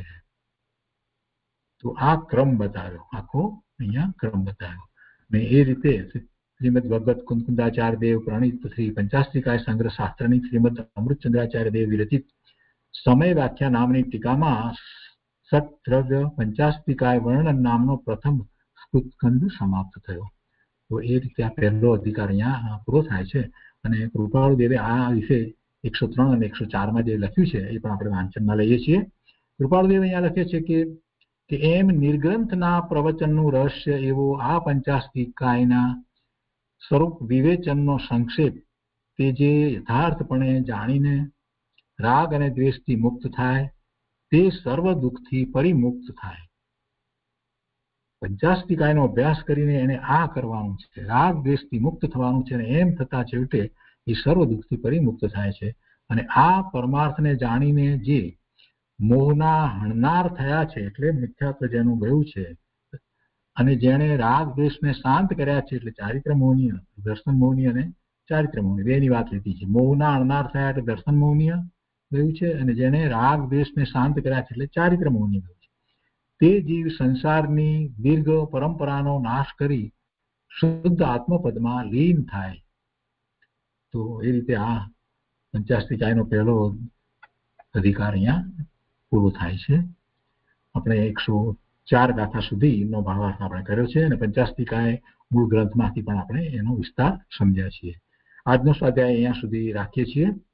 Speaker 2: તો આ ક્રમ બતાવ્યો, આખો અહીંયા ક્રમ બતાવ્યો. ને એ રીતે શ્રીમદ ભગવત કુંદકુંદાચાર્ય દેવ પ્રણીત શ્રી પંચાસ્ત્રિકાય સંગ્રહ શાસ્ત્રની શ્રીમદ અમૃતચંદ્રાચાર્ય દેવ વિરચિત સમય વ્યાખ્યા નામની ટીકામાં સતદ્રવ્ય પંચાસ્ત્રિકાય વર્ણન નામનો પ્રથમ સ્કંદ સમાપ્ત થયો. તો એ રીતે આ પહેલો અધિકાર અહીંયા પૂરો થાય છે. અને કૃપાળુ દેવે આ વિશે 103 અને 104 જે લખ્યું છે એ પણ આપણે વાંચનમાં લઈએ છીએ. કૃપાળુ દેવ અહીંયા લખે છે કે એમ નિર્ગ્રંથના પ્રવચનનું રહસ્ય એવો આ પંચાસ્ત્રિકાયના સ્વરૂપ વિવેચનનો સંક્ષેપ તે જે યથાર્થપણે જાણીને રાગ અને દ્વેષથી મુક્ત થાય તે સર્વ દુઃખથી પરિમુક્ત થાય. પંચાસ્ત્રિકાયનો અભ્યાસ કરીને એને આ કરવાનું છે, રાગ દ્વેષથી મુક્ત થવાનું છે, અને એમ થતા છેવટે એ સર્વ દુઃખથી પરિમુક્ત થાય છે. અને આ પરમાર્થને જાણીને જે મોહના હણનાર થયા છે, એટલે મિથ્યાત્વ જેનું ગયું છે, અને જેણે રાગ દ્વેષને શાંત કર્યા છે, એટલે ચારિત્ર મોહનીય, દર્શન મોહનીય અને ચારિત્ર મોહનીય બેની વાત લીધી છે. મોહના હણનાર થયા એટલે દર્શન મોહનીય ગયું છે, અને જેને રાગ દ્વેષને શાંત કર્યા છે એટલે ચારિત્ર મોહનીય ગયું છે. તે જીવ સંસારની દીર્ઘ પરંપરાનો નાશ કરી શુદ્ધ આત્મપદમાં લીન થાય. તો એ રીતે આ પંચાસ્ત્રિકાયનો પહેલો અધિકાર અહીંયા પૂરો થાય છે. આપણે 104 ગાથા સુધીનો ભાવાર્થ આપણે કર્યો છે, અને પંચાસ્ત્રિકાય મૂળ ગ્રંથમાંથી પણ આપણે એનો વિસ્તાર સમજ્યા છીએ. આજનો સ્વાધ્યાય અહીંયા સુધી રાખીએ છીએ.